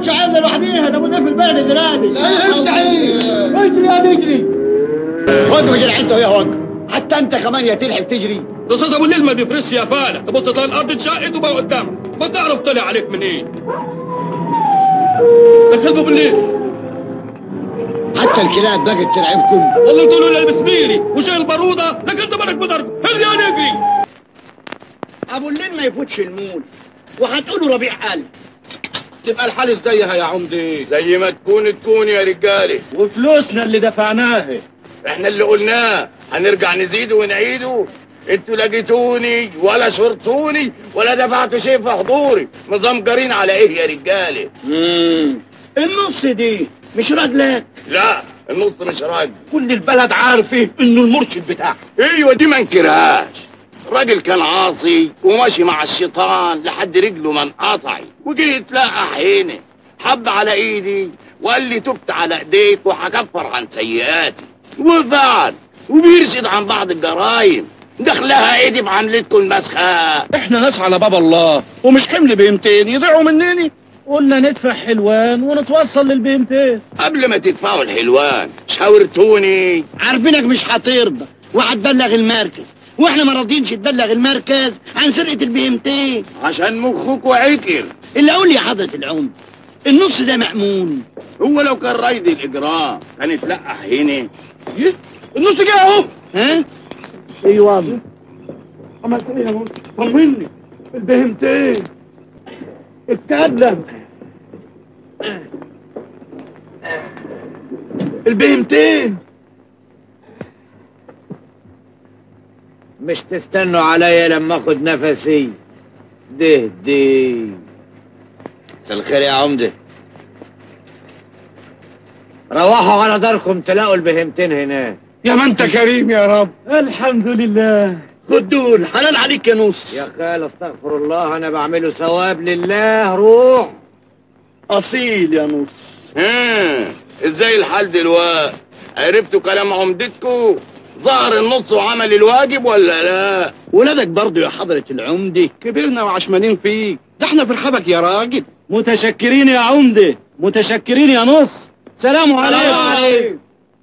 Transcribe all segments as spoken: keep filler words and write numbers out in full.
تقعدش عيبنا لوحديها، ده ابو ده في البلد الجلالي. لا افتحي اجري يا نجري. وقف يا انت ويا وقف، حتى انت كمان يا تلحق تجري. ده استاذ ابو الليل ما بيفرسش يا فالح، تبص تلاقي الارض اتشقت وبقى قدامك، ما تعرف طلع عليك منين. ده كلب ابو الليل. حتى الكلاب بقت تلعبكم. والله انتوا له لابس بيري وشايل باروده، لكن انت مالك بدرك، هل يا نجري. ابو الليل ما يفوتش المول، وهتقولوا ربيع قال. تبقى الحال زيها يا عمدي، زي ما تكون تكون يا رجاله. وفلوسنا اللي دفعناها احنا اللي قلناه هنرجع نزيده ونعيده. انتوا لقيتوني ولا شرطوني ولا دفعتوا شيء في حضوري، نظام جارين على ايه يا رجاله؟ امم النص دي مش راجلك؟ لا النص مش راجل، كل البلد عارفه انه المرشد بتاعك. ايوه دي ما انكرهاش. الراجل كان عاصي وماشي مع الشيطان لحد رجله ما انقطعت، وجه يتلقى هنا حب على ايدي وقال لي تبت على ايديك وهكفر عن سيئاتي، وفعل وبيرشد عن بعض الجرايم. دخلها ايدي بعملتكم المسخه. احنا ناس على باب الله ومش حمل بهمتين يضيعوا مننا. قلنا ندفع حلوان ونتوصل للبهمتين. قبل ما تدفعوا الحلوان شاورتوني، عارفينك مش هترضى وهتبلغ المركز، واحنا ما راضينش تبلغ المركز عن سرقه البهمتين عشان مخك وعكر. اللي اقول يا حضره العمد، النص ده مأمون. هو لو كان رايد الاجرام كان يتلقح هنا. النص جه اهو. ها؟ ايوه. عملت ايه يا نص؟ طمني. البهمتين. اتكلم. البهمتين. مش تستنوا عليا لما اخد نفسي. ده ده مساء الخير يا عمده. روحوا على داركم تلاقوا البهمتين هناك. يا ما انت كريم يا رب. الحمد لله. خد دول، حلال عليك يا نص. يا خال استغفر الله، انا بعمله ثواب لله. روح. اصيل يا نص. ها ازاي الحال دلوقتي؟ عرفتوا كلام عمدتكم؟ ظهر النص وعمل الواجب ولا لا؟ ولادك برضو يا حضرة العمدة كبرنا وعشمانين فيك، ده احنا في رحابك يا راجل. متشكرين يا عمدة، متشكرين يا نص. سلام عليكم.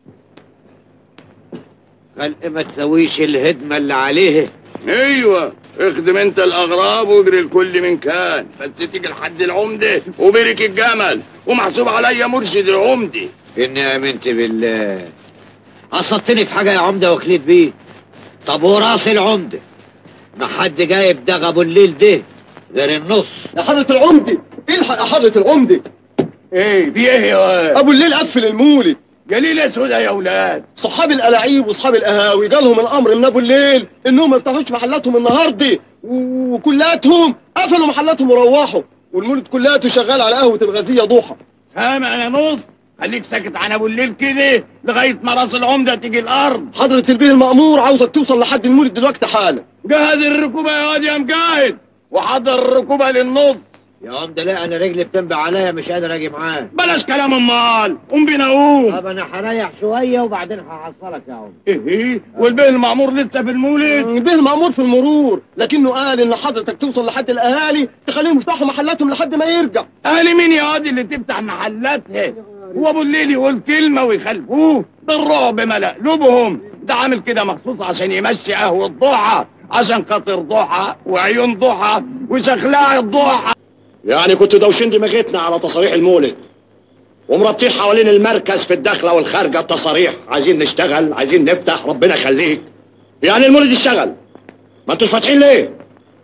خلق ما تسويش الهدمة اللي عليه. ايوه اخدم انت الاغراب واجري الكل من كان، بس تيجي لحد العمدة وبرك الجمل ومحسوب عليا مرشد العمدة. اني امنت بالله. قصدتني في حاجة يا عمدة وخليت بيه. طب وراس العمدة ما حد جايب دغ ابو الليل ده غير النص. يا حضرة العمدة الحق يا حضرة العمدة. ايه في ايه يا واد؟ ابو الليل قفل المولد. جليل اسود يا اولاد. صحاب الالاعيب واصحاب القهاوي جالهم الامر من ابو الليل انهم ما يفتحوش محلاتهم النهارده، وكلاتهم قفلوا محلاتهم وروحوا، والمولد كلاته شغال على قهوة الغازية ضحى. سامع يا نص؟ خليك ساكت عن ابو الليل كده لغايه ما راس العمده تيجي الارض. حضرة البيه المأمور عاوزك توصل لحد المولد دلوقتي حالا. جهز الركوبه يا واد يا مجاهد، وحضر الركوبه للنص. يا عمدة لا، انا رجلي بتنبع عليا مش قادر اجي معاه. بلاش كلام امال، قوم بينا قوم. طب انا هريح شويه وبعدين هحصلك يا عمدة. ايه ايه والبيه المأمور لسه في المولد؟ البيه المأمور في المرور، لكنه قال ان حضرتك توصل لحد الاهالي تخليهم يفتحوا محلاتهم لحد ما يرجع. اهالي مين يا واد اللي تفتح محلاتها؟ هو ابو الليل يقول كلمه ويخلفوه؟ ده الرعب ملأ قلوبهم، ده عامل كده مخصوص عشان يمشي قهوه ضحى، عشان خاطر ضحى وعيون ضحى وشخلاع الضحى. يعني كنتوا دوشين دماغتنا على تصاريح المولد ومربطين حوالين المركز في الداخله والخارجه التصاريح، عايزين نشتغل عايزين نفتح، ربنا يخليك. يعني المولد يشتغل، ما انتوش فاتحين ليه؟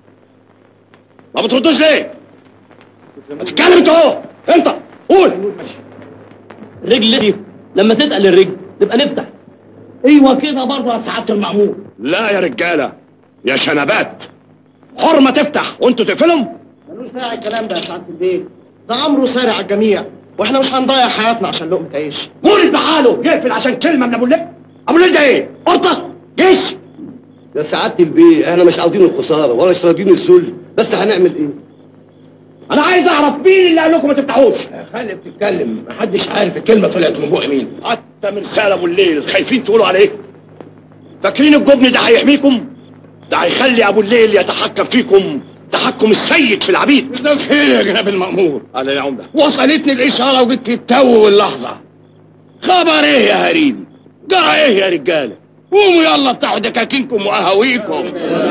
ما بتردوش ليه؟ ما تتكلم انت اهو، انت قول. الرجل دي لما تتقل الرجل نبقى نفتح. ايوه كده برضه يا سعاده المأمور. لا يا رجاله يا شنبات، حرمه تفتح وانتوا تقفلهم. ملوش داعي الكلام ده يا سعادة البيه، ده امره سارع على الجميع، واحنا مش هنضيع حياتنا عشان لقمة عيش. مولد بحاله يقفل عشان كلمه من ابو الليل؟ ابو الليل ده ايه؟ قرطه؟ جيش؟ يا سعادة البيه احنا مش عاوزين الخسارة ولا مش راضيين الذل، بس هنعمل ايه؟ انا عايز اعرف مين اللي قال لكم ما تفتحوش. خلي بتتكلم، محدش عارف الكلمه طلعت من بق مين. حتى من سال ابو الليل خايفين تقولوا عليه؟ فاكرين الجبن ده هيحميكم؟ ده هيخلي ابو الليل يتحكم فيكم تحكم السيد في العبيد. ده خير يا جناب المأمور. اهلا يا عمده. وصلتني الاشاره وجيت في التو واللحظه. خبر ايه يا هريم؟ جرى ايه يا رجاله؟ قوموا يلا افتحوا دكاكينكم وقهاويكم.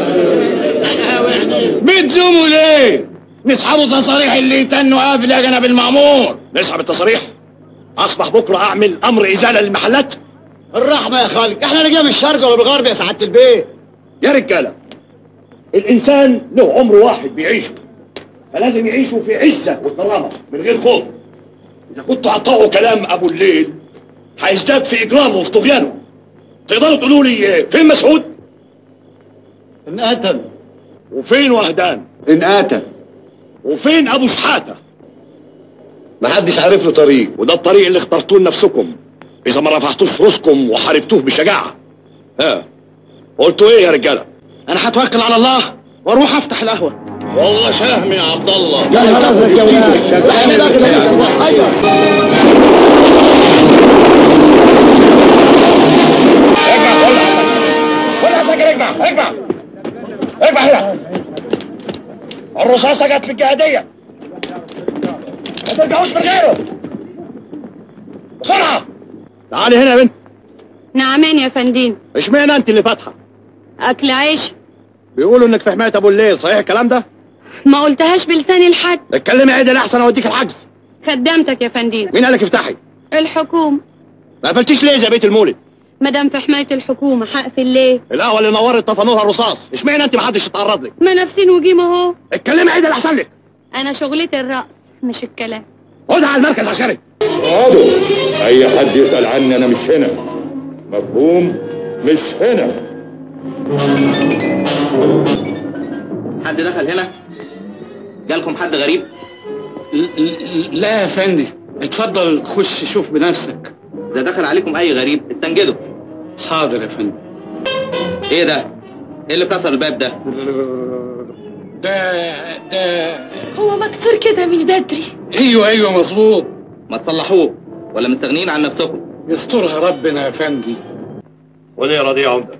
بتزوموا ليه؟ نسحبوا تصاريح اللي يتنوا قبل يا جناب المأمور. نسحب التصاريح؟ اصبح بكره اعمل امر ازاله للمحلات؟ الرحمه يا خالد، احنا لا جاي من الشرق ولا من الغرب يا سعاده البيت. يا رجاله، الانسان له عمر واحد بيعيشه، فلازم يعيشوا في عزه وكرامه من غير خوف. اذا كنتوا هتطوعوا كلام ابو الليل هيزداد في اجرامه وفي طغيانه. تقدروا تقولوا لي فين مسعود؟ انقتل. وفين وهدان؟ انقتل. وفين ابو شحاته؟ محدش عارف له طريق. وده الطريق اللي اخترتوه لنفسكم اذا ما رفعتوش راسكم وحاربتوه بشجاعه. ها قلتوا ايه يا رجاله؟ انا هتوكل على الله واروح افتح القهوه. والله شهم يا عبد الله. يا خلاص يا ولاد. اجمع ولا ولا فاكر اجمع اجمع اجمع هنا. الرصاصه جت في الجهاديه، ما ترجعوش من غيره. بسرعه تعالي هنا يا بنت. نعمين يا فندم. اشمعنى انت اللي فاتحه؟ اكل عيش. بيقولوا انك في حمايه ابو الليل، صحيح الكلام ده؟ ما قلتهاش بلساني الحد. اتكلمي عدل احسن اوديك الحجز. خدامتك يا فندم. مين قالك افتحي؟ الحكومة. ما قفلتيش ليه زي بيت المولد؟ مدام في حماية الحكومة هقفل ليه؟ القهوه اللي نورت طفنوها الرصاص، اشمعنى انت محدش يتعرض لك؟ ما نفسين وجيم اهو. اتكلمي عدل احسن لك. انا شغلتي الرقص مش الكلام. خدها على المركز عسكري. اقعدوا. اي حد يسأل عني انا مش هنا. مفهوم؟ مش هنا. حد دخل هنا؟ جالكم حد غريب؟ لا يا فندم، اتفضل خش شوف بنفسك. ده دخل عليكم اي غريب استنجدوا. حاضر يا فندم. ايه ده؟ ايه اللي كسر الباب ده؟ ده ده هو مكسور كده من بدري. ايوه ايوه مظبوط. ما تصلحوه ولا مستغنيين عن نفسكم؟ يسترها ربنا يا فندم. وليه راضي يا عمده؟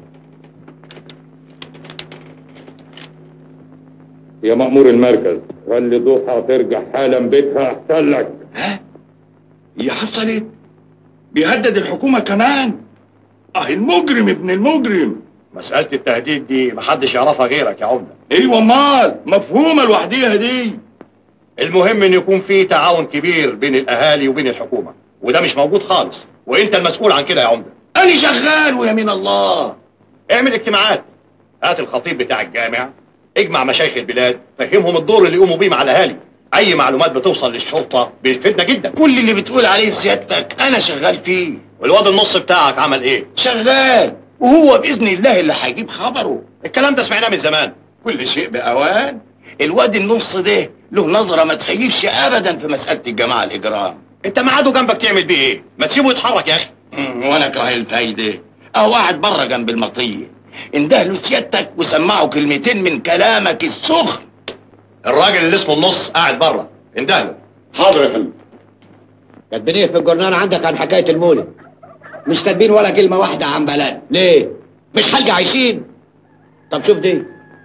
يا مأمور المركز، خلي ضحى ترجع حالا بيتها احسن لك. ها؟ هي حصلت؟ بيهدد الحكومة كمان؟ اه المجرم ابن المجرم. مسألة التهديد دي محدش يعرفها غيرك يا عمده. ايوه امال مفهومة لوحديها دي. المهم ان يكون في تعاون كبير بين الاهالي وبين الحكومه، وده مش موجود خالص، وانت المسؤول عن كده يا عمده. انا شغال ويمين الله. اعمل اجتماعات، هات الخطيب بتاع الجامع، اجمع مشايخ البلاد، فهمهم الدور اللي يقوموا بيه مع الاهالي. اي معلومات بتوصل للشرطه بيفيدنا جدا. كل اللي بتقول عليه سيادتك انا شغال فيه. والواد النص بتاعك عمل ايه؟ شغال، وهو باذن الله اللي هيجيب خبره. الكلام ده سمعناه من زمان. كل شيء باوان. الواد النص ده له نظره ما تخيبش ابدا في مساله الجماعه الاجرام. انت معاده جنبك تعمل بيه ايه؟ ما تسيبه يتحرك يا اخي. وانا اكره الفايده. اهو قاعد بره جنب المطيه، انده له سيادتك وسمعه كلمتين من كلامك السخن. الراجل اللي اسمه النص قاعد بره، انده له. حاضر يا فندم. كاتبين ايه في الجورنال عندك عن حكايه المولد؟ مش كاتبين ولا كلمه واحده عن بلد. ليه؟ مش حاجه عايشين؟ طب شوف دي.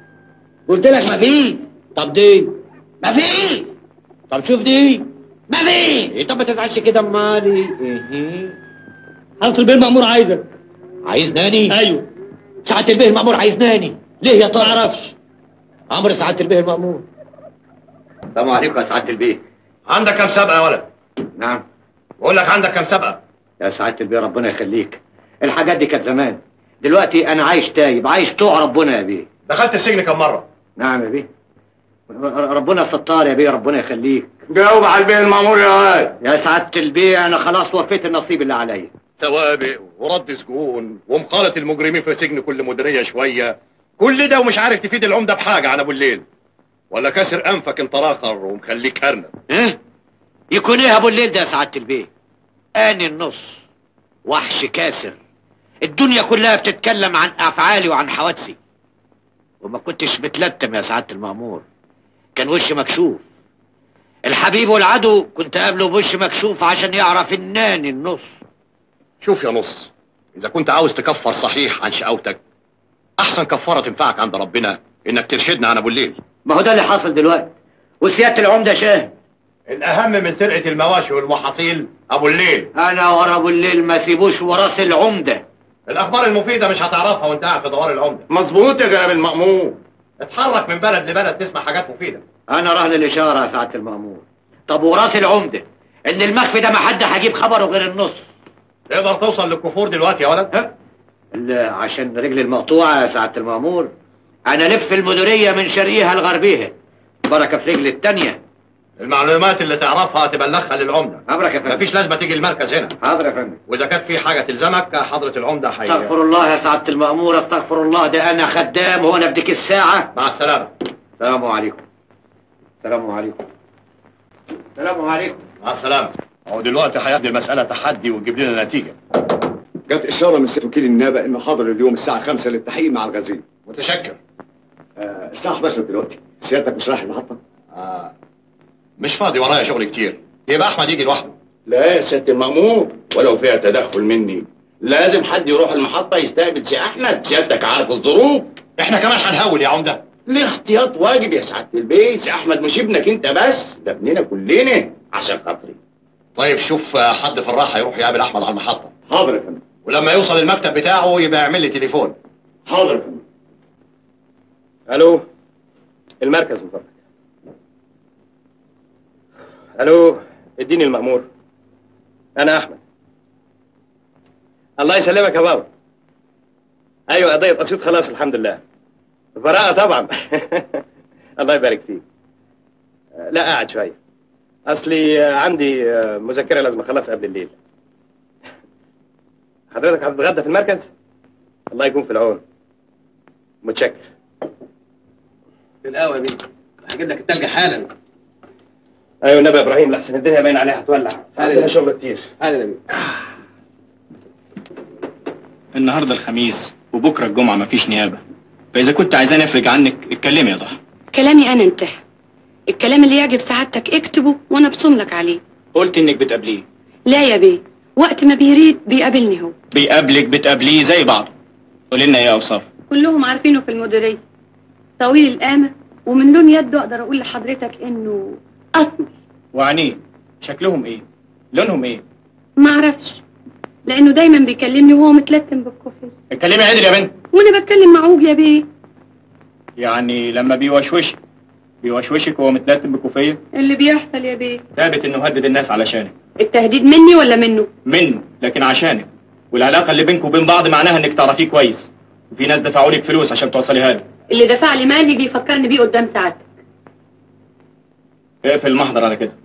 قلت لك ما في. طب دي ما في. طب شوف دي ما في. إيه طب ما تزعلش كده امال ايه؟ حضرة البيه المأمور عايزك. عايزناني؟ ايوه. سعاده البيه المأمور عايزناني ليه يا ترى؟ ما اعرفش. امر سعاده البيه المأمور. السلام عليكم يا سعاده البيه. عندك كام سبقه يا ولد؟ نعم. بقول لك عندك كام سبقه؟ يا سعاده البيه ربنا يخليك، الحاجات دي كانت زمان، دلوقتي انا عايش تايب، عايش طوع ربنا يا بيه. دخلت السجن كم مره؟ نعم يا بيه. ربنا ستار يا بيه ربنا يخليك. جاوب على البيه المأمور يا واد. يا سعاده البيه انا خلاص وفيت النصيب اللي عليا. سوابق ورد سجون ومقالة المجرمين في سجن كل مديريه شويه، كل ده ومش عارف تفيد العمده بحاجه عن ابو الليل، ولا كاسر انفك انت راخر ومخليك ارنب. ايه؟ يكون ايه ابو الليل ده يا سعاده البيه؟ اني النص وحش كاسر، الدنيا كلها بتتكلم عن افعالي وعن حوادثي، وما كنتش متلتم يا سعاده المأمور، كان وشي مكشوف. الحبيب والعدو كنت قابله بوش مكشوف عشان يعرف اناني النص. شوف يا نص، اذا كنت عاوز تكفر صحيح عن شقاوتك، احسن كفاره تنفعك عند ربنا انك ترشدنا عن ابو الليل. ما هو ده اللي حاصل دلوقتي، وسياده العمده شاهد. الاهم من سرقه المواشي والمحاصيل ابو الليل. انا ورا ابو الليل ما سيبوش وراث العمده. الاخبار المفيده مش هتعرفها وانت قاعد في دوار العمده. مظبوط يا جناب المأمور. اتحرك من بلد لبلد تسمع حاجات مفيده. انا رهن الاشاره يا سعاده المأمور. طب وراث العمده ان المخفي ده ما حد هيجيب خبره غير النص. تقدر توصل للكفور دلوقتي يا ولد؟ ها؟ عشان رجلي المقطوعه يا سعاده المأمور انا لف المديريه من شرقيها لغربيها، بركه في رجلي التانيه. المعلومات اللي تعرفها تبلغها للعمده. حضرتك يا فندم. مفيش لازمه تيجي المركز هنا. حاضر يا فندم. واذا كانت في حاجه تلزمك حضره العمده حي. استغفر الله يا سعاده المأمور، استغفر الله، ده انا خدام هو انا بديك الساعه. مع السلامه. السلام عليكم. السلام عليكم. السلام عليكم. مع السلامه. هو دلوقتي هياخد المساله تحدي ويجيب لنا نتيجه. جت اشاره من سيد وكيل النيابه انه حاضر اليوم الساعه خمسة للتحقيق مع الغزير. متشكر. آه الساعه حداشر دلوقتي، سيادتك مش رايح المحطه؟ آه مش فاضي، ورايا شغل كتير. يبقى احمد يجي لوحده. لا يا سياده المأمور، ولو فيها تدخل مني لازم حد يروح المحطه يستقبل سي احمد. سيادتك عارف الظروف. احنا كمان هنهول يا عمده. الاحتياط واجب يا سعاده البيه. سي احمد مش ابنك انت بس، ده ابننا كلنا عشان خاطري. طيب شوف حد في الراحه يروح يقابل احمد على المحطه. حاضر يا فندم. ولما يوصل المكتب بتاعه يبقى يعمل لي تليفون. حاضر يا فندم. الو المركز من فضلك. الو اديني المأمور. انا احمد. الله يسلمك يا بابا. ايوه قضيه اسيوط خلاص الحمد لله. براءه طبعا. الله يبارك فيك. لا قاعد شويه، اصلي عندي مذكره لازم اخلصها قبل الليل. حضرتك هتتغدى في المركز؟ الله يكون في العون. متشكر. بالقهوه يا بيه، هجيب لك التلج حالا. ايوه النبي يا ابراهيم، لحسن الدنيا باين عليها هتولع. عندنا شغل كتير. حالا يا بيه. النهارده الخميس وبكره الجمعه مفيش نيابه، فاذا كنت عايزاني افرج عنك اتكلمي يا ضحى. كلامي انا انتهى. الكلام اللي يعجب سعادتك اكتبه وانا ابصم لك عليه. قلت انك بتقابليه. لا يا بيه، وقت ما بيريد بيقابلني هو. بيقابلك بتقابليه زي بعض. قولي لنا ايه اوصاف؟ كلهم عارفينه في المديريه. طويل القامه ومن لون يده اقدر اقول لحضرتك انه اسمر. وعينيه شكلهم ايه؟ لونهم ايه؟ ما اعرفش، لانه دايما بيكلمني وهو متلتم بالكوفيه. اتكلمي عدل يا بنت. وانا بتكلم معوج يا بيه. يعني لما بيوشوشك بيوشوشك وهو متلتم بكوفيه؟ اللي بيحصل يا بيه ثابت انه هدد الناس علشانك. التهديد مني ولا منه؟ منه، لكن عشانك. والعلاقه اللي بينك وبين بعض معناها انك تعرفيه كويس، وفي ناس دفعوا لك فلوس عشان توصليها له. اللي دفع لي مال يجي يفكرني بيه قدام سعادتك. اقفل المحضر على كده.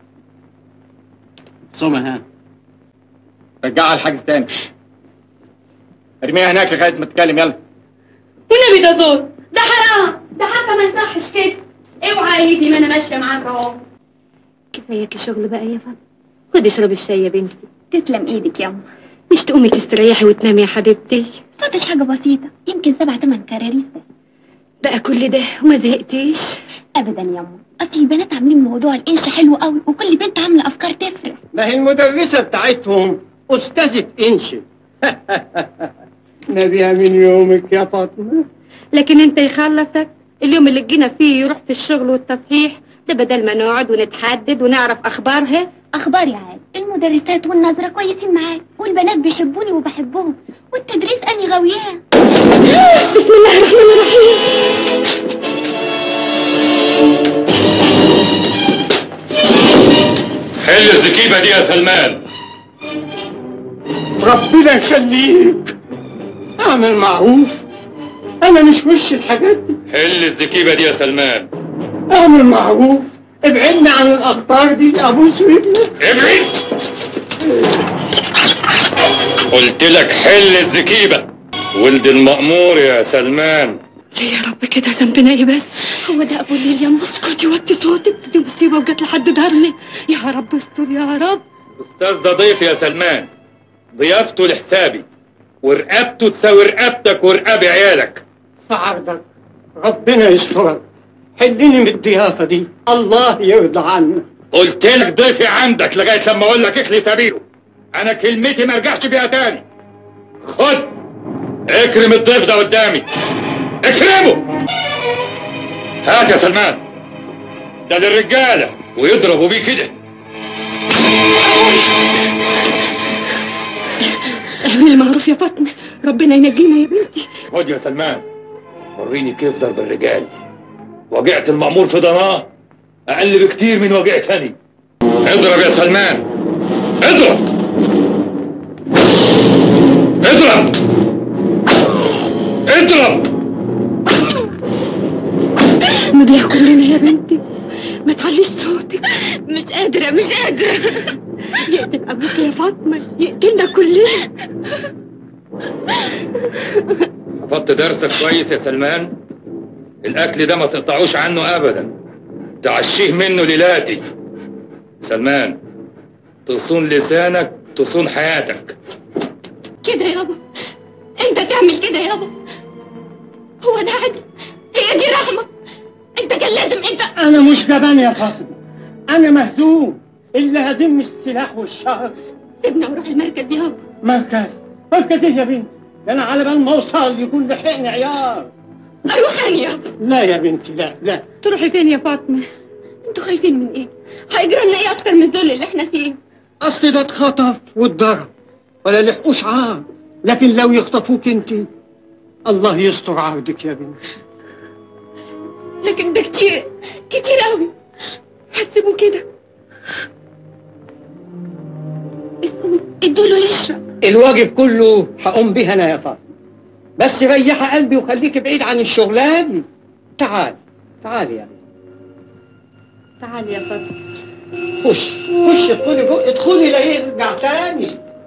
سمع ها. رجعها الحجز تاني. ارميها هناك لغايه ما تتكلم. يلا. والنبي ده ظلم، ده حرام، ده حتى ما يصحش كده. اوعى ايدي ما انا ماشيه معاك اهو. كفاياكي شغل بقى يا فندم. خدي اشربي الشاي يا بنتي. تسلم ايدك ياما. مش تقومي تستريحي وتنامي يا حبيبتي؟ فاضل حاجه بسيطه، يمكن سبع تمن كراريس بس. بقى كل ده وما زهقتيش؟ ابدا ياما، اصل البنات عاملين موضوع الانش حلو قوي، وكل بنت عامله افكار تفرح. ما هي المدرسه بتاعتهم استاذه انش. نبيها من يومك يا فاطمه. لكن انت يخلصك اليوم اللي جينا فيه يروح في الشغل والتصحيح ده، بدل ما نقعد ونتحدد ونعرف اخبارها. اخبار يا عاد، المدرسات والنظره كويسين معايا، والبنات بيحبوني وبحبهم، والتدريس اني غاوياه. بسم الله الرحمن الرحيم. حل الزكيبه دي يا سلمان. ربنا يخليك، اعمل معروف، انا مش وش الحاجات دي. حل الزكيبه دي يا سلمان. اعمل معروف، ابعدنا عن الاخطار دي. ابوس رجلك. ابعد. قلت لك حل الزكيبه. ولد المأمور يا سلمان. ليه يا رب كده؟ ذنبنا ايه بس؟ هو ده ابو الليل ياما. اسكتي وطي صوتك، دي مصيبه وجت لحد دارنا. يا رب استر يا رب. استاذ ده ضيف يا سلمان، ضيافته لحسابي، ورقبته تساوي رقبتك ورقاب عيالك. في عرضك ربنا يسترك، حلني من الضيافه دي، الله يرضى عنك. قلت لك ضيفي عندك لغايه لما اقول لك اخلي سبيله. انا كلمتي ما ارجعش بيها تاني. خد اكرم الضيف ده قدامي، اكرمه. هات يا سلمان، ده للرجاله ويضربوا بيه كده. اعملي معروف يا فاطمه، ربنا ينجينا يا بنتي. خد يا سلمان، وريني كيف ضرب الرجال. وجعة المأمور في ضناه اقل بكتير من وجعتني. اضرب يا سلمان، اضرب اضرب اضرب. ما بيحكم لنا يا بنتي، ما تعليش صوتك. مش قادرة مش قادرة. يقتل أبوك يا فاطمة، يقتلنا كلنا. حفظت درسك كويس يا سلمان؟ الأكل ده ما تقطعوش عنه أبدا، تعشيه منه ليلاتي. سلمان، تصون لسانك تصون حياتك. كده يابا، انت تعمل كده يابا؟ هو ده عدل؟ هي دي رحمة؟ انت كان لازم انت. انا مش جبان يا فاطمة، انا مهزوم، اللي هزم السلاح والشهر. سيبنا وروح المركز يابا. مركز؟ مركز ايه يا بنتي؟ ده انا على بال ما اوصل يكون لحقني عيار. اروح انا يابا. لا يا بنتي لا لا. تروحي فين يا فاطمة؟ انتوا خايفين من ايه؟ هيجرى لنا ايه اكتر من الذل اللي احنا فيه؟ اصل ده اتخطف واتضرب ولا لحقوش عار، لكن لو يخطفوك انت الله يستر عرضك يا بنتي. لكن ده كتير كتير قوي، هتسيبوه كده؟ ادوله يشرب. الواجب كله هقوم بيه انا يا فاطمة، بس ريح قلبي وخليك بعيد عن الشغلانه دي. تعال تعال يا بنتي، تعالي يا فاطمة. خش خش ادخلي جوه، ادخلي لا يرجع تاني.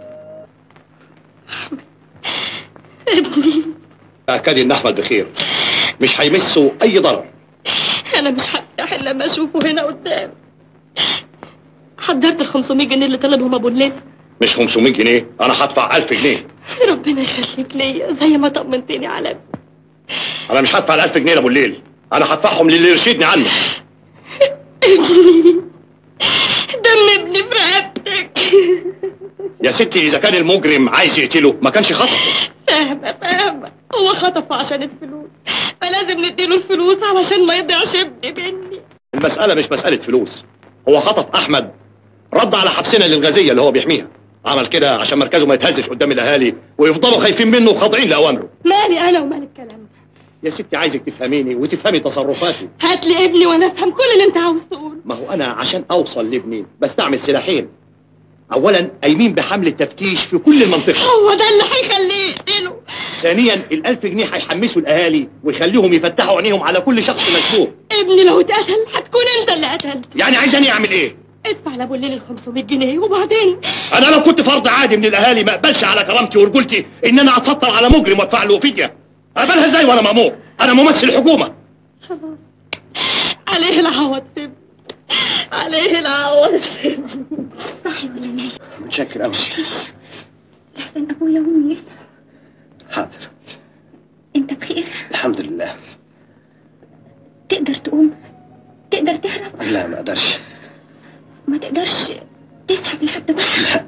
ابني أكد إن أحمد بخير، مش هيمسه أي ضرر. انا مش هفتح الا لما اشوفه هنا قدام. حضرت ال خمسمية جنيه اللي طلبهم ابو الليل. مش خمسمية جنيه، أنا هدفع ألف جنيه. ربنا يخليك ليا زي ما طمنتني على ابني. أنا مش هدفع الألف جنيه لأبو الليل، أنا هدفعهم للي يرشدني عنه. ابني، دم ابني في رقبتك. يا ستي إذا كان المجرم عايز يقتله ما كانش خطفه. فاهمة فاهمة، هو خطفه عشان الفلوس، فلازم نديله الفلوس علشان ما يضيعش ابني مني. المسألة مش مسألة فلوس، هو خطف أحمد رد على حبسنا للغازية اللي هو بيحميها، عمل كده عشان مركزه ما يتهزش قدام الأهالي ويفضلوا خايفين منه وخاضعين لأوامره. مالي أنا ومال الكلام ده؟ يا ستي عايزك تفهميني وتفهمي تصرفاتي. هات لي ابني وأنا أفهم كل اللي أنت عاوز تقوله. ما هو أنا عشان أوصل لابني بستعمل سلاحين، أولا قايمين بحمل التفتيش في كل المنطقة، هو ده اللي هيخليه يقتله. ثانيا الألف جنيه هيحمسوا الأهالي ويخليهم يفتحوا عينيهم على كل شخص مشبوه. ابني لو اتقتل هتكون أنت اللي قتلت. يعني عايزاني أعمل إيه؟ ادفع لأبو الليل ال خمسمية جنيه وبعدين. أنا لو كنت فرد عادي من الأهالي ما أقبلش على كرامتي ورجولتي إن أنا أتسطر على مجرم وأدفع له فدية. أقبلها إزاي وأنا مأمور؟ أنا ممثل حكومة. خلاص عليه العوض سيبني، عليه العوض سيبني. صاحي ولا نايم؟ متشكر أوي. لحسن ابويا وامي يصحوا. حاضر. انت بخير؟ الحمد لله. تقدر تقوم؟ تقدر تهرب؟ لا ما أقدرش. ما تقدرش تسحب لحد بره؟ لا.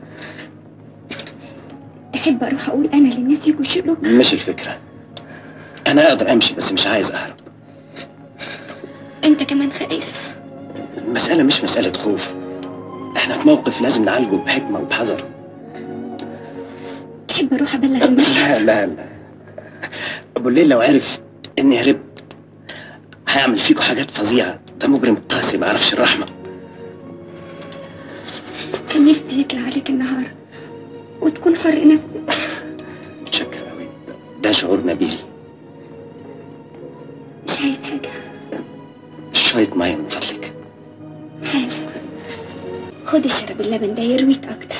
تحب اروح اقول انا للناس يجوا يشيلوك؟ مش الفكرة، أنا أقدر أمشي بس مش عايز أهرب. انت كمان خايف؟ المسألة مش مسألة خوف، احنا في موقف لازم نعالجه بحكمة وبحذر. تحب اروح ابلغ الناس؟ لا لا لا، ابو الليل لو عرف اني هربت هيعمل فيكم حاجات فظيعة، ده مجرم قاسي ما يعرفش الرحمة. كان نفسي يطلع عليك النهار وتكون حر نفسك. متشكر قوي، ده شعور نبيل. مش عايز حاجة؟ شوية مية من فضلك. حاجة، خد اشرب اللبن ده يرويك اكتر.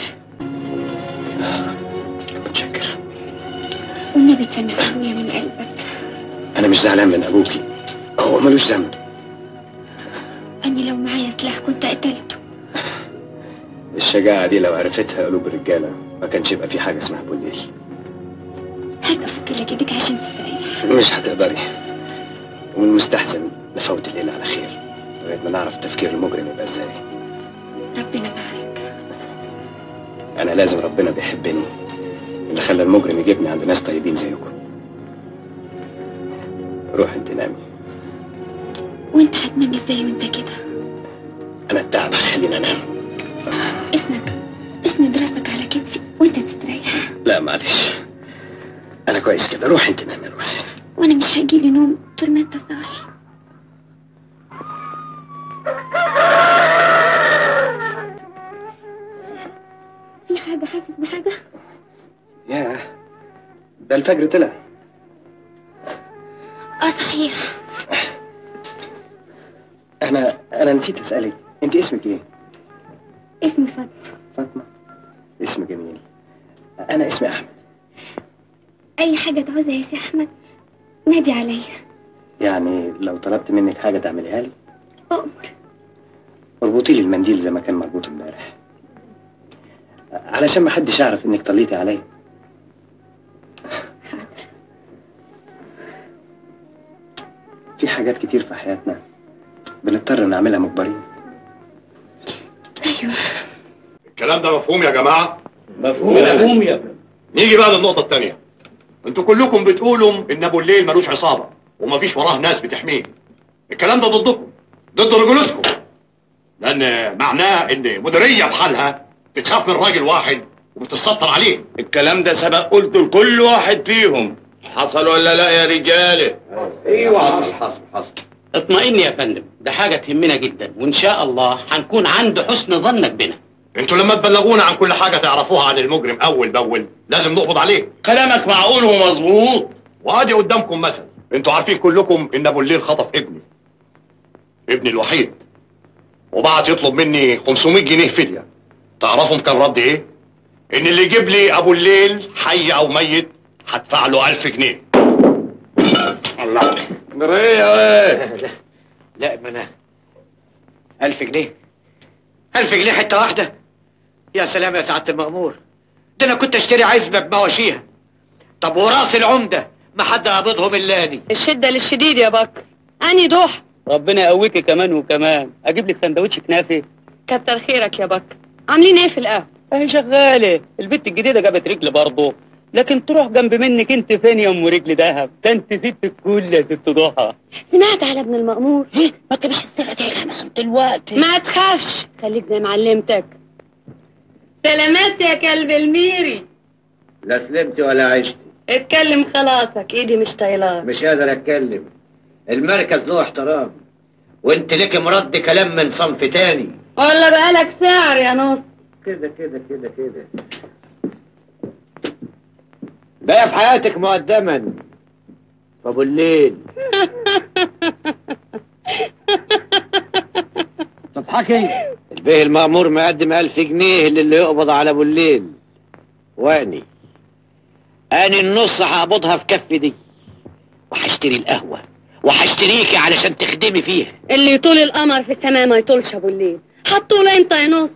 متشكر. والنبي تسامح ابويا من قلبك. انا مش زعلان من ابوكي، هو ملوش ذنب. اني لو معايا سلاح كنت قتلته. الشجاعة دي لو عرفتها قلوب الرجالة ما كانش يبقى في حاجة اسمها ابو الليل. هات افك لك ايدك عشان تستريح. مش هتقدري، ومن المستحسن نفوت الليل على خير لغاية ما نعرف تفكير المجرم يبقى ازاي. ربنا معاك. انا لازم ربنا بيحبني اللي خلى المجرم يجيبني عند ناس طيبين زيكم. روح انت نامي. وانت هتنام ازاي وانت كده؟ انا التعب خلينا انام. اسنك اسند راسك على كتفي وانت تستريح. لا معلش، انا كويس كده. روح انت نامي روح. وانا مش هيجيلي نوم طول ما انت صاحي. في حاجة حاسس بحاجة؟ ياه، ده الفجر طلع. اه صحيح. انا انا نسيت اسالك، انت اسمك ايه؟ اسمي فاطمة. فاطمة، اسم جميل. انا اسمي احمد. اي حاجة تعوزها يا سي احمد نادي عليا. يعني لو طلبت منك حاجة تعمليها لي؟ أؤمر. اربطي لي المنديل زي ما كان مربوط امبارح، علشان ما حدش يعرف انك طليتي عليا. في حاجات كتير في حياتنا بنضطر نعملها مجبرين. ايوه. الكلام ده مفهوم يا جماعه؟ مفهوم مفهوم يا ابني. نيجي بقى للنقطه الثانيه. انتوا كلكم بتقولوا ان ابو الليل ملوش عصابه ومفيش وراه ناس بتحميه. الكلام ده ضدكم، ضد رجولتكم، لان معناه ان مديريه بحالها بتخاف من راجل واحد وبتتستر عليه. الكلام ده سبق قلته لكل واحد فيهم. حصل ولا لا يا رجاله؟ ايوه حصل حصل حصل. اطمئن يا فندم، ده حاجه تهمنا جدا وان شاء الله هنكون عند حسن ظنك بنا. انتوا لما تبلغونا عن كل حاجه تعرفوها عن المجرم اول باول لازم نقبض عليه. كلامك معقول ومظبوط. وادي قدامكم مثل. انتوا عارفين كلكم ان ابو الليل خطف ابني، ابني الوحيد، وبعت يطلب مني خمسمية جنيه فديه. تعرفوا كان رد ايه؟ ان اللي يجيب لي ابو الليل حي او ميت هدفع له ألف جنيه. الله جريه ايه؟ لا ما انا ألف جنيه، ألف جنيه حته واحده؟ يا سلام يا سعاده المأمور، ده انا كنت اشتري عزبه بمواشيها. طب وراس العمده ما حد قابضهم الا اني. الشده للشديد يا بكر. اني دوح. ربنا يقويكي كمان وكمان. اجيب لك سندوتش كنافه؟ كتر خيرك يا بكر. عاملين ايه في القهوه؟ اهي شغاله. البت الجديده جابت رجل برضه، لكن تروح جنب منك انت فين يا ام رجل دهب؟ ده انت ست الكل يا ست ضحى. سمعت على ابن المأمور؟ ايه ما تجيبش السيره دي يا جماعه دلوقتي. ما تخافش، خليك زي معلمتك. سلامات يا كلب الميري. لا سلمت ولا عشت. اتكلم خلاصك، ايدي مش طايلاك. مش قادر اتكلم. المركز له احترام، وانت لك مرد كلام من صنف تاني. ولا بقالك سعر يا نص. كده كده كده كده بقى في حياتك مقدما ابو الليل. تضحكي؟ البيه المأمور مقدم ألف جنيه للي يقبض على ابو الليل، واني اني النص هقبضها في كف دي، وهشتري القهوه وهشتريكي علشان تخدمي فيها. اللي يطول القمر في السماء ما يطولش ابو الليل. هتطول انت يا نص.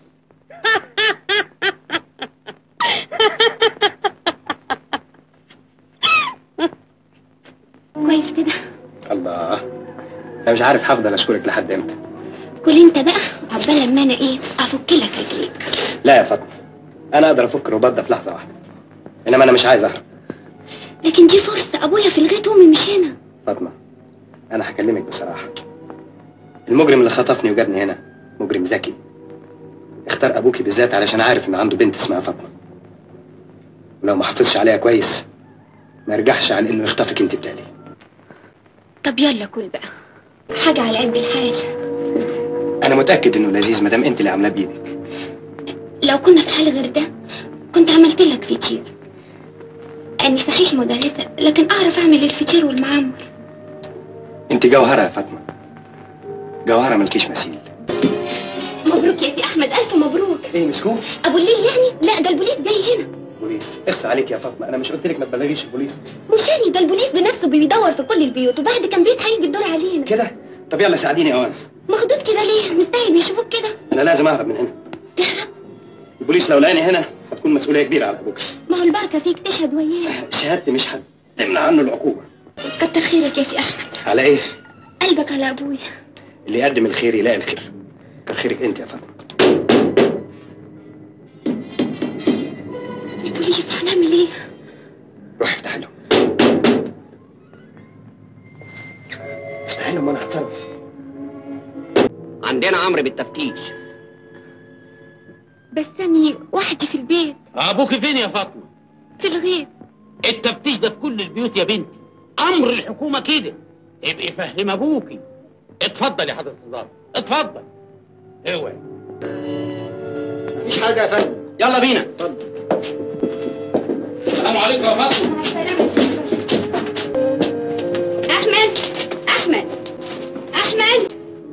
كويس كده. الله، انا مش عارف هفضل اشكرك لحد امتى. كل انت بقى عقبال لما انا ايه افك لك رجليك. لا يا فاطمه، انا اقدر افك الرباط ده في لحظه واحده، انما انا مش عايز اهرب. لكن دي فرصه، ابويا في الغيط وامي مش هنا. فاطمه انا هكلمك بصراحه، المجرم اللي خطفني وجابني هنا مجرم ذكي، اختار ابوكي بالذات علشان عارف ان عنده بنت اسمها فاطمه، ولو ما حافظش عليها كويس ما يرجعش عن انه يخطفك انت التاني. طب يلا كل بقى، حاجه على قد الحال. انا متاكد انه لذيذ مدام انت اللي عاملاه بايدك. لو كنا في حال غير ده كنت عملت لك فطير. اني صحيح مدرسه لكن اعرف اعمل الفطير والمعمر. انت جوهره يا فاطمه، جوهره ملكيش مثيل. مبروك يا سي احمد، الف مبروك. ايه مسكوت؟ ابو الليل يعني؟ لا ده البوليس جاي هنا. بوليس؟ اخصى عليك يا فاطمه، انا مش قلت لك ما تبلغيش البوليس؟ مش يعني، ده البوليس بنفسه بيدور في كل البيوت، وبعد كام بيت هيجي الدور علينا كده. طب يلا ساعديني اوان. مخدود كده ليه؟ مستاهل بيشوفوك كده. انا لازم اهرب من هنا. تهرب؟ البوليس لو لقاني هنا هتكون مسؤوليه كبيره على ابوك. ما هو البركه فيك تشهد وياه. شهادتي مش هتمنع عنه العقوبه. كتر خيرك يا سي احمد. على ايه؟ قلبك على ابويا. اللي يقدم الخير يلاقي الخير. كتر خيرك انت يا فاطمه. البوليس هنعمل ايه؟ روح افتح لهم. افتح لهم وانا هتصرف. عندنا امر بالتفتيش. بس أني وحدي في البيت. ابوك فين يا فاطمه؟ في الغيط. التفتيش ده في كل البيوت يا بنتي، امر الحكومه كده. ابقي فهم ابوكي. اتفضل يا حضره الظابط، اتفضل. اوعي. مفيش حاجه يا فندم، يلا بينا. اتفضل. السلام عليكم يا فاطمه. أحمد أحمد أحمد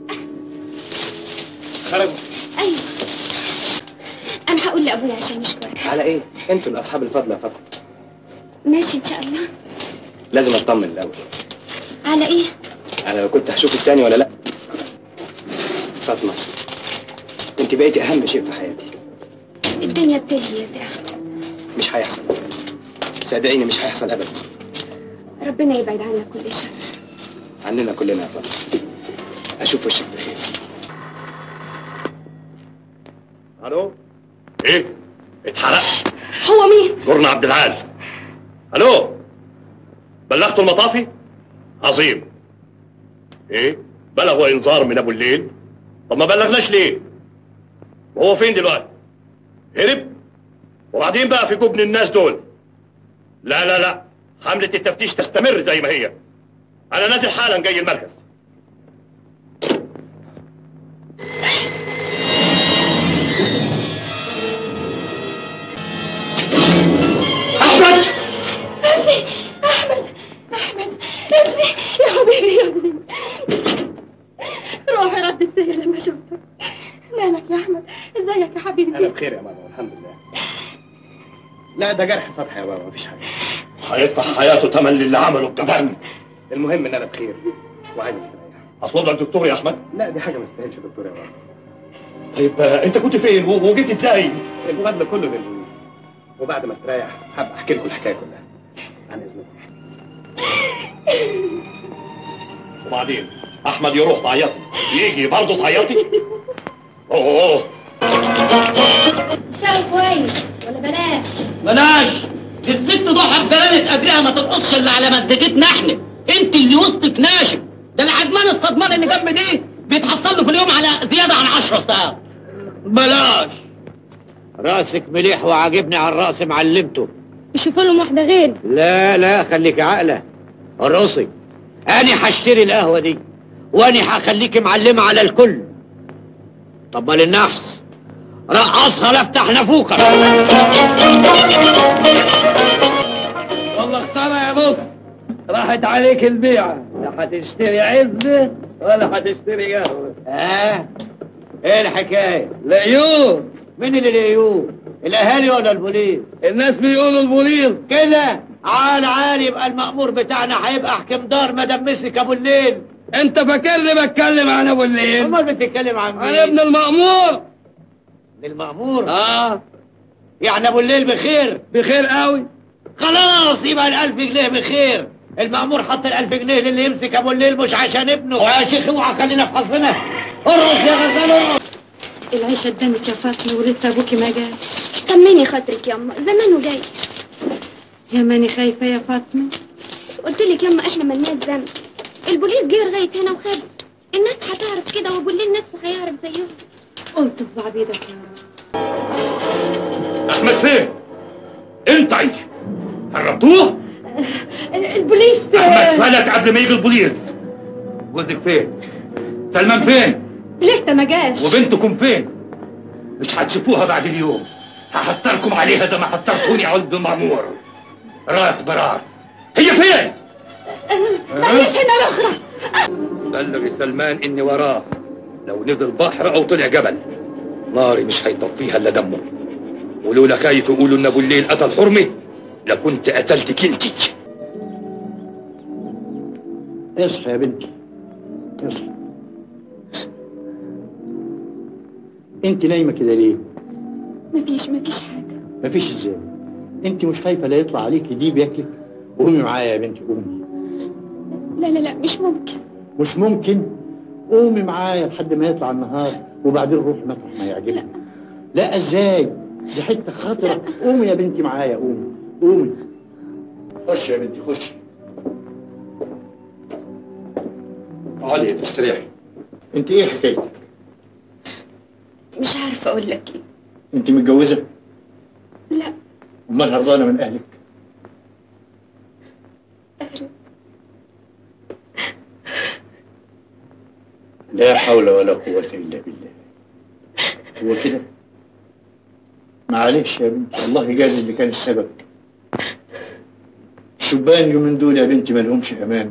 خرجوا. أيوه، أنا هقول لأبويا عشان يشكرك. على ايه؟ انتوا الاصحاب الفضل يا فاطمه. ماشي إن شاء الله. لازم اطمن الاول. على إيه؟ انا لو كنت هشوف التاني ولا لا. فاطمه، انت بقيتي اهم شيء في حياتي. الدنيا بتلهي يا أحمد. مش هيحصل، صدقيني مش هيحصل ابدا. ربنا يبعد عنا كل شر. عننا كلنا يا فاطمه. اشوف وشك بخير. الو؟ ايه؟ اتحرق؟ هو مين؟ جورنا عبد العال. الو؟ بلغتوا المطافي؟ عظيم. ايه؟ بلغوا انذار من ابو الليل؟ طب ما بلغناش ليه؟ وهو فين دلوقتي؟ هرب؟ وبعدين بقى في جبن الناس دول. لا لا لا، حملة التفتيش تستمر زي ما هي. انا نازل حالا جاي المركز. أحمد ابني، أحمد أحمد ابني يا حبيبي يا ابني. روحي رد السير لما شفتك. مالك يا أحمد؟ ازيك يا حبيبي؟ انا بخير يا ماما والحمد لله. لا ده جرح سطحي يا بابا، مفيش حاجه. هيدفع حياته تمن للي عمله الجبان. المهم ان انا بخير وعايز استريح. اطلب لك دكتور يا احمد؟ لا دي حاجه ما تستاهلش دكتور يا بابا. طيب آه، انت كنت فين و- وجيت ازاي؟ الفضل كله للبوليس، وبعد ما استريح هبقى احكي لكم الحكايه كلها. عن اذنكم. وبعدين احمد يروح تعيطي، يجي برضه تعيطي؟ اوه شاو كويس ولا بلاش؟ بلاش. الست ضحى بجلالة اجرها ما ترقصش الا على مزجتنا احنا. انت اللي وسطك ناشف. ده العدمان الصدمان اللي جنب دي بيتحصل له في اليوم على زياده عن عشر ساعات. بلاش. راسك مليح وعاجبني على الراس معلمته. يشوفوا لهم واحده غير. لا لا خليك عاقله. ارقصي. انا هشتري القهوه دي وانا هخليكي معلمه على الكل. طب ما للنحس رقصها لا افتح نافوخك. والله خساره يا بص، راحت عليك البيعه. لا هتشتري عزبه ولا هتشتري قهوه. اه ايه الحكايه؟ العيون. مين اللي العيون؟ الاهالي ولا البوليس؟ الناس بيقولوا البوليس. كده عال عال يبقى المأمور بتاعنا هيبقى حكم دار ما دام مسك ابو الليل. انت فاكرني بتكلم عن ابو الليل؟ امال بتتكلم عن مين؟ عن ابن المأمور. ابن المأمور؟ اه. يعني ابو الليل بخير؟ بخير قوي. خلاص يبقى الألف جنيه بخير. المأمور حط الألف جنيه للي يمسك ابو الليل مش عشان ابنه. ويا شيخ اوعى خلينا في حظنا. ارقص يا غزال ارقص. العيشه اتدنت يا فاطمه ولسه ابوكي ما جاش. طمني خاطرك يما، زمانه جاي. يا ماني خايفه يا فاطمه. قلت لك يما احنا ملناش ذنب. البوليس جه لغايه هنا وخد. الناس هتعرف كده وابو الليل نفسه هيعرف زيهم. قلت في بعبيدك يا رب. احمد فين؟ انت عايش هربتوه؟ البوليس احمد فلت قبل ما يجي البوليس. جوزك فين؟ سلمان فين؟ لسه ما جاش. وبنتكم فين؟ مش هتشوفوها بعد اليوم. هحصركم عليها زي ما حصرتوني على المأمور. راس براس. هي فين؟ ماليش هنا رخرة. بلغ سلمان اني وراه. لو نزل بحر او طلع جبل ناري مش هيطفيها الا دمه. ولولا خايف يقولوا ان ابو الليل قتل حرمه لكنت قتلتك انتي. اصحى يا بنتي اصحى. انت نايمه كده ليه؟ مفيش مفيش حاجه. مفيش ازاي؟ انت مش خايفه لا يطلع عليكي ديب ياكلك؟ قومي معايا يا بنتي قومي. لا لا لا مش ممكن. مش ممكن؟ قومي معايا لحد ما يطلع النهار وبعدين روحي مطرح ما يعجبك. لا لا ازاي؟ دي حته خطره. قومي يا بنتي معايا قومي قومي. خش يا بنتي خش. تعالي استريحي. انت ايه حكايتك؟ مش عارفه اقول لك ايه. انت متجوزه؟ لا. امال هربانه من اهلك؟ أهلك. لا حول ولا قوه الا بالله. هو كده؟ معلش يا بنتي، الله يجازي اللي كان السبب. الشبان اليومين دول يا بنتي ما لهمش امان.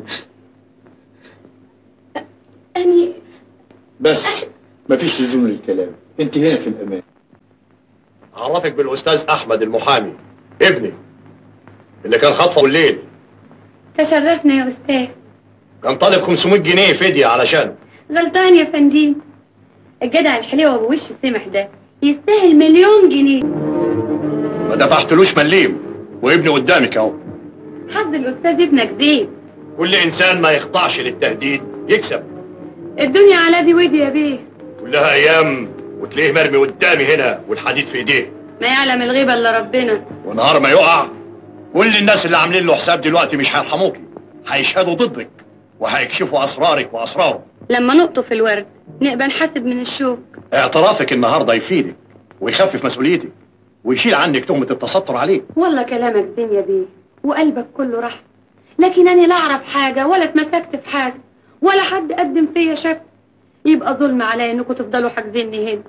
أني بس مفيش لزوم للكلام، انت هنا في الامان. اعرفك بالاستاذ احمد المحامي ابني اللي كان خاطفه الليل. تشرفنا يا أستاذ. كان طالب خمسمية جنيه فدية علشانه. غلطان يا فندم. الجدع الحليوة بوش السمح ده يستاهل مليون جنيه. ما دفعتلوش مليم وابني قدامك اهو. حظ الأستاذ ابنك زين. كل انسان ما يخضعش للتهديد يكسب. الدنيا على دي ودي يا بيه. كلها ايام وتلاقيه مرمي قدامي هنا والحديد في ايديه. ما يعلم الغيبة الا ربنا. ونهار ما يقع كل الناس اللي عاملين له حساب دلوقتي مش هيرحموكي، هيشهدوا ضدك وهيكشفوا اسرارك واسراره. لما نقطف الورد نبقى نحاسب من الشوك. اعترافك النهارده يفيدك ويخفف مسؤوليتك ويشيل عنك تهمة التستر عليه. والله كلامك زين يا بيه وقلبك كله رحمة، لكن أنا لا أعرف حاجة ولا اتمسكت في حاجة ولا حد قدم فيا شك. يبقى ظلم عليا إنكم تفضلوا حاجزيني هنا.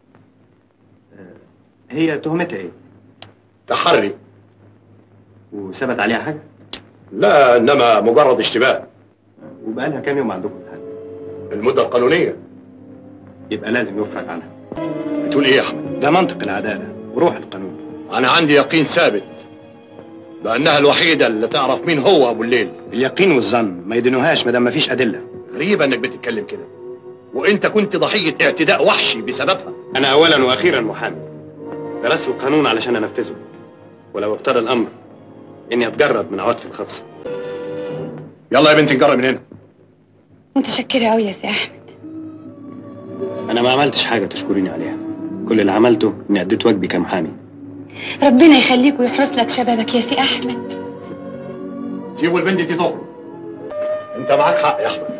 هي تهمتها ايه؟ تحري. وثبت عليها حاجه؟ لا، انما مجرد اشتباه. وبقالها كام يوم عندكم الحد؟ المدة القانونية. يبقى لازم يفرج عنها. بتقول ايه يا احمد؟ ده منطق العداله وروح القانون. انا عندي يقين ثابت بانها الوحيدة اللي تعرف مين هو ابو الليل. اليقين والظن ما يدينوهاش ما دام مفيش ادله. غريبة انك بتتكلم كده وانت كنت ضحية اعتداء وحشي بسببها. انا اولا واخيرا محامي، درست القانون علشان انفذه، ولو اقتضى الامر اني اتجرد من عواطفي الخاصه. يلا يا بنتي نجرب من هنا. متشكره قوي يا سي احمد. انا ما عملتش حاجه تشكريني عليها، كل اللي عملته اني اديت واجبي كمحامي. ربنا يخليك ويحرس لك شبابك يا سي احمد. سيبوا البنت دي تخرج. انت معاك حق يا احمد،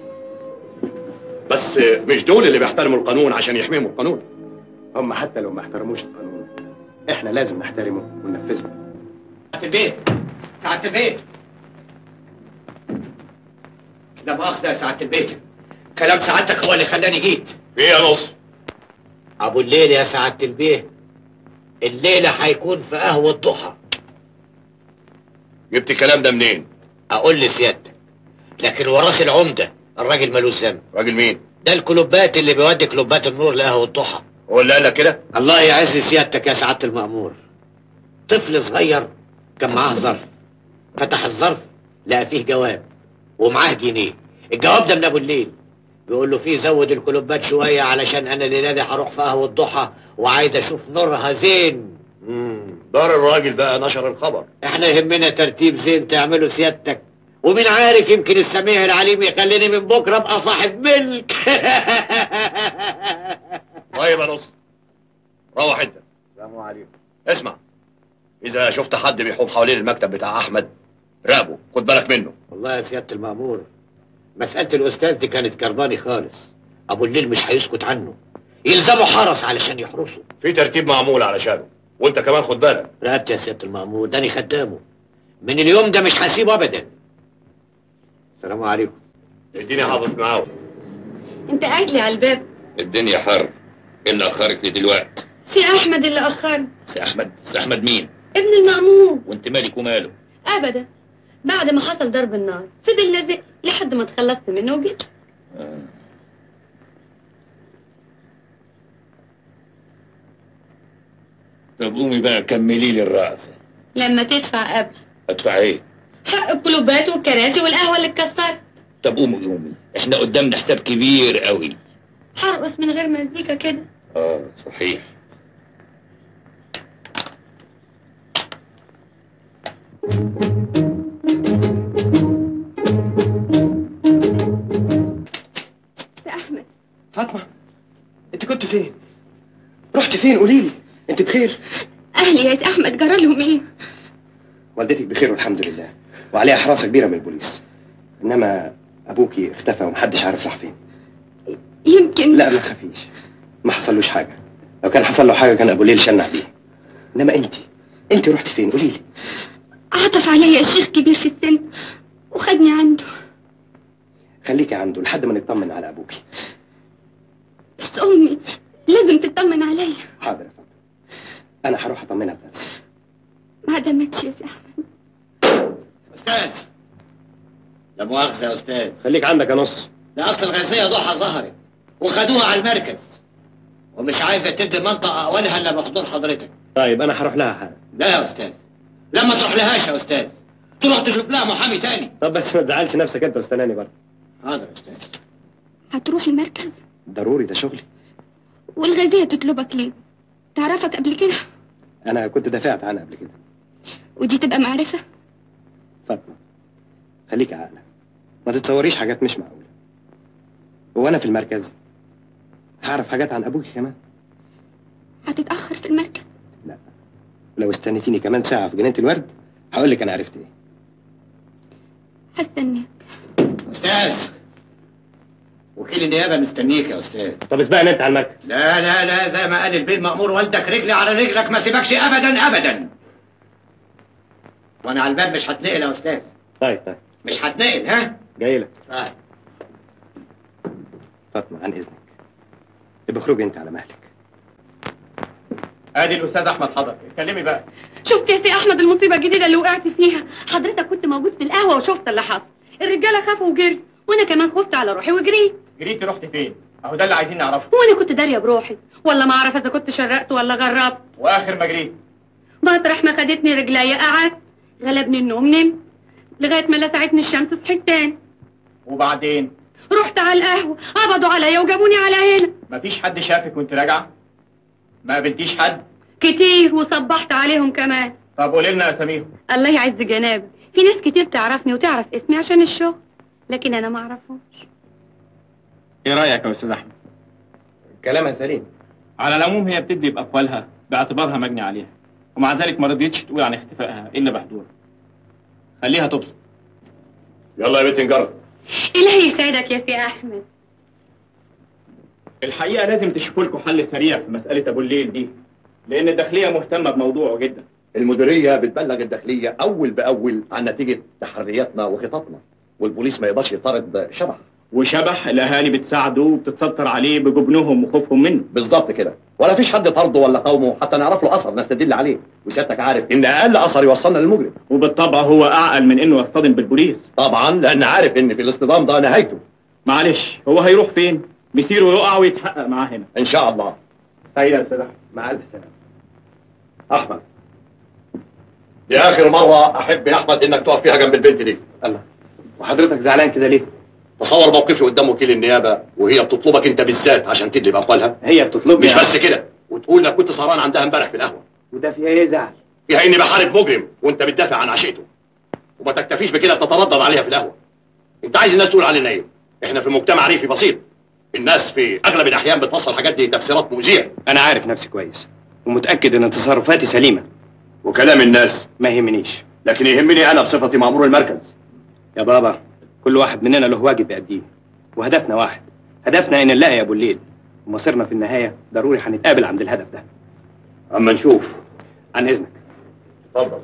بس مش دول اللي بيحترموا القانون عشان يحميهم القانون. هم حتى لو ما احترموش القانون احنا لازم نحترمه وننفذه. ساعة البيت ساعة البيت لا مؤاخذة يا ساعة البيت، كلام سعادتك هو اللي خلاني جيت. ايه يا نص؟ ابو الليل يا سعادة البيه، الليلة هيكون في قهوة ضحى. جبت الكلام ده منين؟ اقول لسيادتك، لكن وراس العمدة الراجل مالوش ذنب. راجل مين؟ ده الكلوبات اللي بيودي كلوبات النور لقهوة ضحى. هو اللي قال لك كده؟ الله يعز سيادتك يا سعادة المأمور. طفل صغير كان معاه ظرف، فتح الظرف لقى فيه جواب ومعاه جنيه. الجواب ده من ابو الليل بيقول له فيه زود الكلوبات شويه علشان انا الليله دي هروح في قهوه الضحى وعايز اشوف نورها زين. امم دار الراجل بقى نشر الخبر. احنا يهمنا ترتيب زين تعمله سيادتك، ومين عارف يمكن السميع العليم يخليني من بكره ابقى صاحب ملك. طيب يا نص، روح انت. السلام عليكم. اسمع، اذا شفت حد بيحوم حوالين المكتب بتاع احمد راقبه، خد بالك منه. والله يا سياده المأمور مساله الاستاذ دي كانت كرباني خالص، ابو الليل مش هيسكت عنه، يلزمه حرس علشان يحرسه. في ترتيب معمول علشانه، وانت كمان خد بالك. رقبت يا سياده المأمور، داني خدامه من اليوم ده مش هسيبه ابدا. السلام عليكم. اديني حافظ معاه. انت قاعد لي على الباب. الدنيا حر، ايه اللي اخرك لي دلوقتي؟ سي احمد اللي اخرني. سي احمد؟ سي احمد مين؟ ابن المأمور. وانت مالك وماله؟ ابدا، بعد ما حصل ضرب النار فضل لازق لحد ما اتخلصت منه وجيت. آه. طب قومي بقى كملي لي الرقصه. لما تدفع قبل. ادفع ايه؟ حق الكلوبات والكراسي والقهوه اللي اتكسرت. طب قومي قومي، احنا قدامنا حساب كبير قوي. هرقص من غير مزيكا كده. اه صحيح. يا احمد. فاطمه، انت كنت فين؟ رحت فين؟ قولي لي، انت بخير؟ اهلي يا احمد جرى لهم ايه؟ والدتك بخير والحمد لله، وعليها حراسه كبيره من البوليس، انما ابوكي اختفى ومحدش عارف راح فين. يمكن. لا ما تخافيش، ما حصلوش حاجه، لو كان حصل له حاجه كان ابو ليل شنع بيه. انما انت انت رحت فين؟ قولي لي. عطف عليا الشيخ كبير في السن وخدني عنده. خليكي عنده لحد ما نطمن على ابوكي. بس امي لازم تطمن عليا. حاضر يا فاطمه، انا هروح اطمنها بنفسي. ما دامكش يا سي احمد. استاذ، لا مؤاخذه يا استاذ. خليك عندك يا نص. ده اصل الغازيه ضحى ظهرت وخدوها على المركز، ومش عايزه تدي منطقه اولها الا بحضور حضرتك. طيب انا هروح لها حالا. لا يا استاذ، لما تروح لهاش يا استاذ، تروح تشوف لها محامي تاني. طب بس ما تزعلش نفسك انت واستناني برضه. حاضر يا استاذ. هتروح المركز؟ ضروري، ده شغلي. والغازية تطلبك ليه؟ تعرفك قبل كده؟ انا كنت دافعت عنها قبل كده. ودي تبقى معرفة؟ فاطمه خليكي عاقله، ما تتصوريش حاجات مش معقوله. وانا في المركز هعرف حاجات عن ابوكي كمان. هتتأخر في المركز؟ لا، لو استنيتيني كمان ساعه في جنينه الورد هقول لك انا عرفت ايه. هستناك. استاذ، وكيل النيابه مستنيك يا استاذ. طب اسبقني انت على المركز. لا لا لا، زي ما قال البيه مأمور والدك، رجلي على رجلك ما سيبكش ابدا ابدا. وانا على الباب مش هتنقل يا استاذ. طيب طيب مش هتنقل. ها جاي لك. طيب فاطمه عن اذنك، ابقى اخرجي انت على مهلك. ادي الاستاذ احمد حضر، اتكلمي بقى. شفت يا سي احمد المصيبه الجديده اللي وقعت فيها؟ حضرتك كنت موجود في القهوه وشفت اللي حصل. الرجاله خافوا وجري، وانا كمان خفت على روحي وجريت. جريتي رحت فين؟ اهو ده اللي عايزين نعرفه. وانا كنت داريه بروحي، ولا ما اعرف اذا كنت شرقت ولا غربت. واخر ما جريت مطرح ما خدتني رجليا قعدت، غلبني النوم نمت لغايه ما لسعتني الشمس صحيت تاني. وبعدين؟ رحت على القهوه، قبضوا عليا وجابوني على هنا. مفيش حد شافك وانت راجعه؟ ما قابلتيش حد؟ كتير، وصبحت عليهم كمان. طب قولي لنا اساميهم. الله يعز جنابك، في ناس كتير تعرفني وتعرف اسمي عشان الشغل، لكن انا ما اعرفهمش. ايه رايك يا استاذ احمد؟ كلامها سليم. على العموم هي بتدي باقوالها باعتبارها مجني عليها، ومع ذلك ما رضيتش تقول عن اختفائها الا بحضور. خليها تبصر. يلا يا بنت نجرب. الهي يسعدك يا سي احمد. الحقيقه لازم تشوفوا لكم حل سريع في مساله ابو الليل دي، لان الداخليه مهتمه بموضوعه جدا. المديريه بتبلغ الداخليه اول باول عن نتيجه تحرياتنا وخططنا، والبوليس ما يقدرش يطارد شبح. وشبح الاهالي بتساعده وبتتستر عليه بجبنهم وخوفهم منه. بالظبط كده، ولا فيش حد طرده ولا قومه حتى نعرف له اثر نستدل عليه، وسيادتك عارف ان اقل اثر يوصلنا للمجرم. وبالطبع هو اعقل من انه يصطدم بالبوليس. طبعا، لان عارف ان في الاصطدام ده نهايته. معلش، هو هيروح فين؟ مسيره يقع ويتحقق معاه هنا ان شاء الله. سعيد يا استاذ احمد. مع الف سلامه. احمد، دي اخر مره احب يا احمد انك تقف فيها جنب البنت دي. الله، وحضرتك زعلان كده ليه؟ تصور موقفي قدام وكيل النيابه وهي بتطلبك انت بالذات عشان تدلي باقوالها. هي بتطلبني مش بس كده، وتقول لك كنت سهران عندها امبارح في القهوه. وده فيها ايه زعل؟ فيها اني بحارب مجرم وانت بتدافع عن عشيقته، وما تكتفيش بكده تتردد عليها في القهوه. انت عايز الناس تقول علينا ايه؟ احنا في مجتمع ريفي بسيط، الناس في اغلب الاحيان بتفسر الحاجات دي تفسيرات مؤذيه. انا عارف نفسي كويس ومتاكد ان تصرفاتي سليمه، وكلام الناس ما يهمنيش، لكن يهمني انا بصفتي مأمور المركز. يا بابا كل واحد مننا له واجب يأديه، وهدفنا واحد، هدفنا ان نلاقي ابو الليل، ومصيرنا في النهايه ضروري هنتقابل عند الهدف ده. اما نشوف. عن اذنك. اتفضل.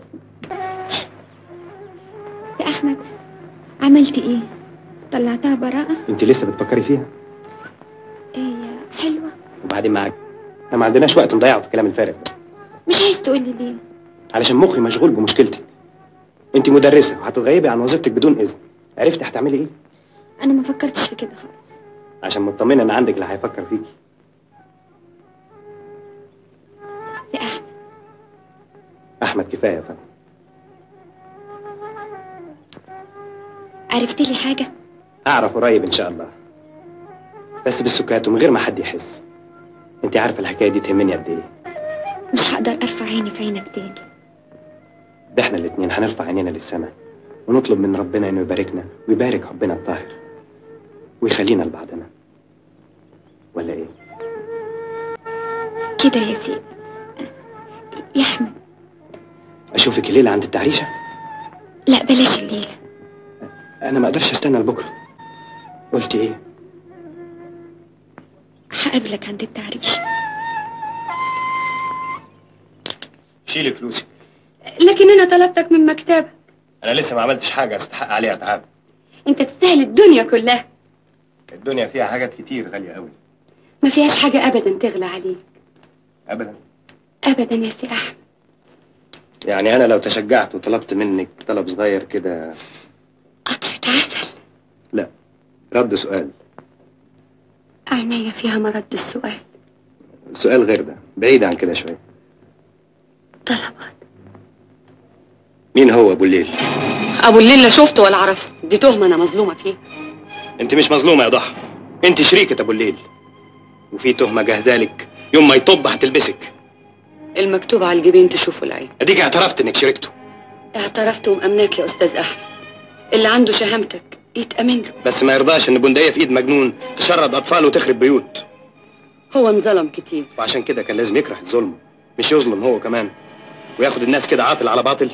يا احمد، عملت ايه؟ طلعتها براءة؟ انت لسه بتفكري فيها؟ هي حلوة. وبعدين معاك، احنا ما عندناش وقت نضيعه في الكلام الفارغ ده. مش عايز تقولي ليه؟ علشان مخي مشغول بمشكلتك. انت مدرسه وهتغيبي عن وظيفتك بدون اذن، عرفتي هتعملي ايه؟ انا ما فكرتش في كده خالص. عشان مطمنه ان عندك اللي هيفكر فيكي. يا احمد. احمد كفايه يا فندم. عرفت لي حاجه؟ اعرف قريب ان شاء الله، بس بالسكات ومن غير ما حد يحس. انت عارفه الحكايه دي تهمني قد ايه. مش هقدر ارفع عيني في عينك تاني. ده احنا الاتنين هنرفع عينينا للسماء ونطلب من ربنا انه يباركنا ويبارك حبنا الطاهر ويخلينا لبعضنا، ولا ايه؟ كده يا سيدي. يا احمد، اشوفك الليله عند التعريشه؟ لا بلاش الليله. انا ما اقدرش استنى لبكره. قلت ايه؟ هقابلك عند التعريش. شيلي فلوسك. لكن انا طلبتك من مكتبك. انا لسه ما عملتش حاجه استحق عليها اتعب. انت تستاهل الدنيا كلها. الدنيا فيها حاجات كتير غاليه قوي. ما فيهاش حاجه ابدا تغلى عليك. ابدا ابدا يا سي احمد. يعني انا لو تشجعت وطلبت منك طلب صغير كده. قطرة عسل. لا، رد سؤال. عينيا فيها مرد السؤال. سؤال غير ده، بعيد عن كده شويه. طلبات. مين هو ابو الليل؟ ابو الليل لا شفته ولا عرفه، دي تهمه انا مظلومه فيها. انت مش مظلومه يا ضحى، انت شريكه ابو الليل، وفي تهمه جاهزالك يوم ما يطب هتلبسك. المكتوب على الجبين تشوفه العين. اديك اعترفت انك شريكته. اعترفت ومأمناك يا استاذ احمد. اللي عنده شهامتك يتأمن له. بس ما يرضاش ان بندقيه في ايد مجنون تشرد اطفال وتخرب بيوت. هو انظلم كتير، وعشان كده كان لازم يكره الظلم، مش يظلم هو كمان وياخد الناس كده عاطل على باطل.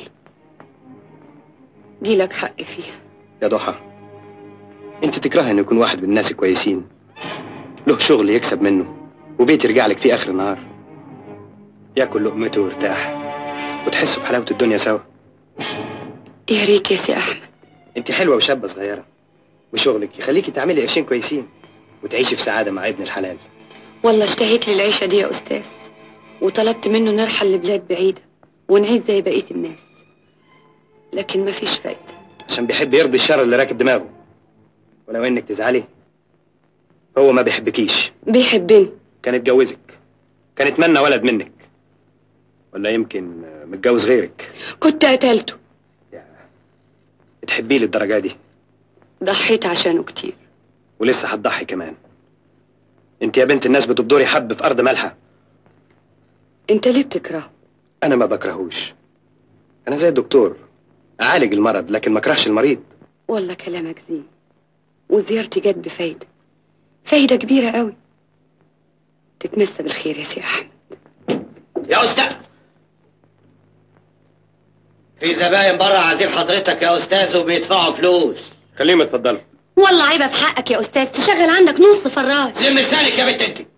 جيلك حق فيها يا ضحى. انت تكرهي ان يكون واحد من الناس كويسين له شغل يكسب منه وبيت يرجع لك فيه اخر النهار، ياكل لقمته ويرتاح وتحسوا بحلاوه الدنيا سوا. يا ريت يا سي احمد. انت حلوه وشابه صغيره، وشغلك يخليكي تعملي قرشين كويسين وتعيشي في سعاده مع ابن الحلال. والله اشتهيت للعيشه دي يا استاذ، وطلبت منه نرحل لبلاد بعيده ونعيش زي بقيه الناس، لكن مفيش فايده. عشان بيحب يرضي الشر اللي راكب دماغه، ولو انك تزعلي هو ما بيحبكيش. بيحبني. كان اتجوزك، كان اتمنى ولد منك، ولا يمكن متجوز غيرك. كنت قتلته. بتحبيه للدرجه دي؟ ضحيت عشانه كتير ولسه هتضحي كمان. انت يا بنت الناس بتبدري حب في ارض مالحه. انت ليه بتكرهه؟ انا ما بكرهوش، انا زي الدكتور اعالج المرض لكن ما اكرهش المريض. والله كلامك زين، وزيارتي جت بفايده، فايده كبيره قوي. تتمسى بالخير يا سي احمد. يا استاذ، في زباين بره عايزين حضرتك يا استاذ وبيدفعوا فلوس. خليهم يتفضلوا. والله عيبه في حقك يا استاذ تشغل عندك نص فراش. لم لسانك يا بنت انت.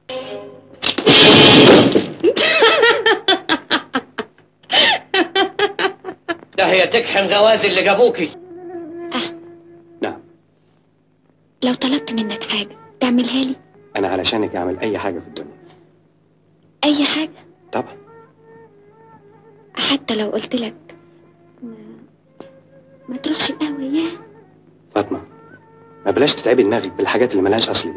ده هي تكحن غوازي اللي جابوكي. احمد. نعم. لو طلبت منك حاجه تعملها لي؟ انا علشانك اعمل اي حاجه في الدنيا. اي حاجه؟ طبعا. حتى لو قلت لك ما, ما تروحش القهوه ياه. فاطمه، ما بلاش تتعبي دماغك بالحاجات اللي ملهاش اصل دي.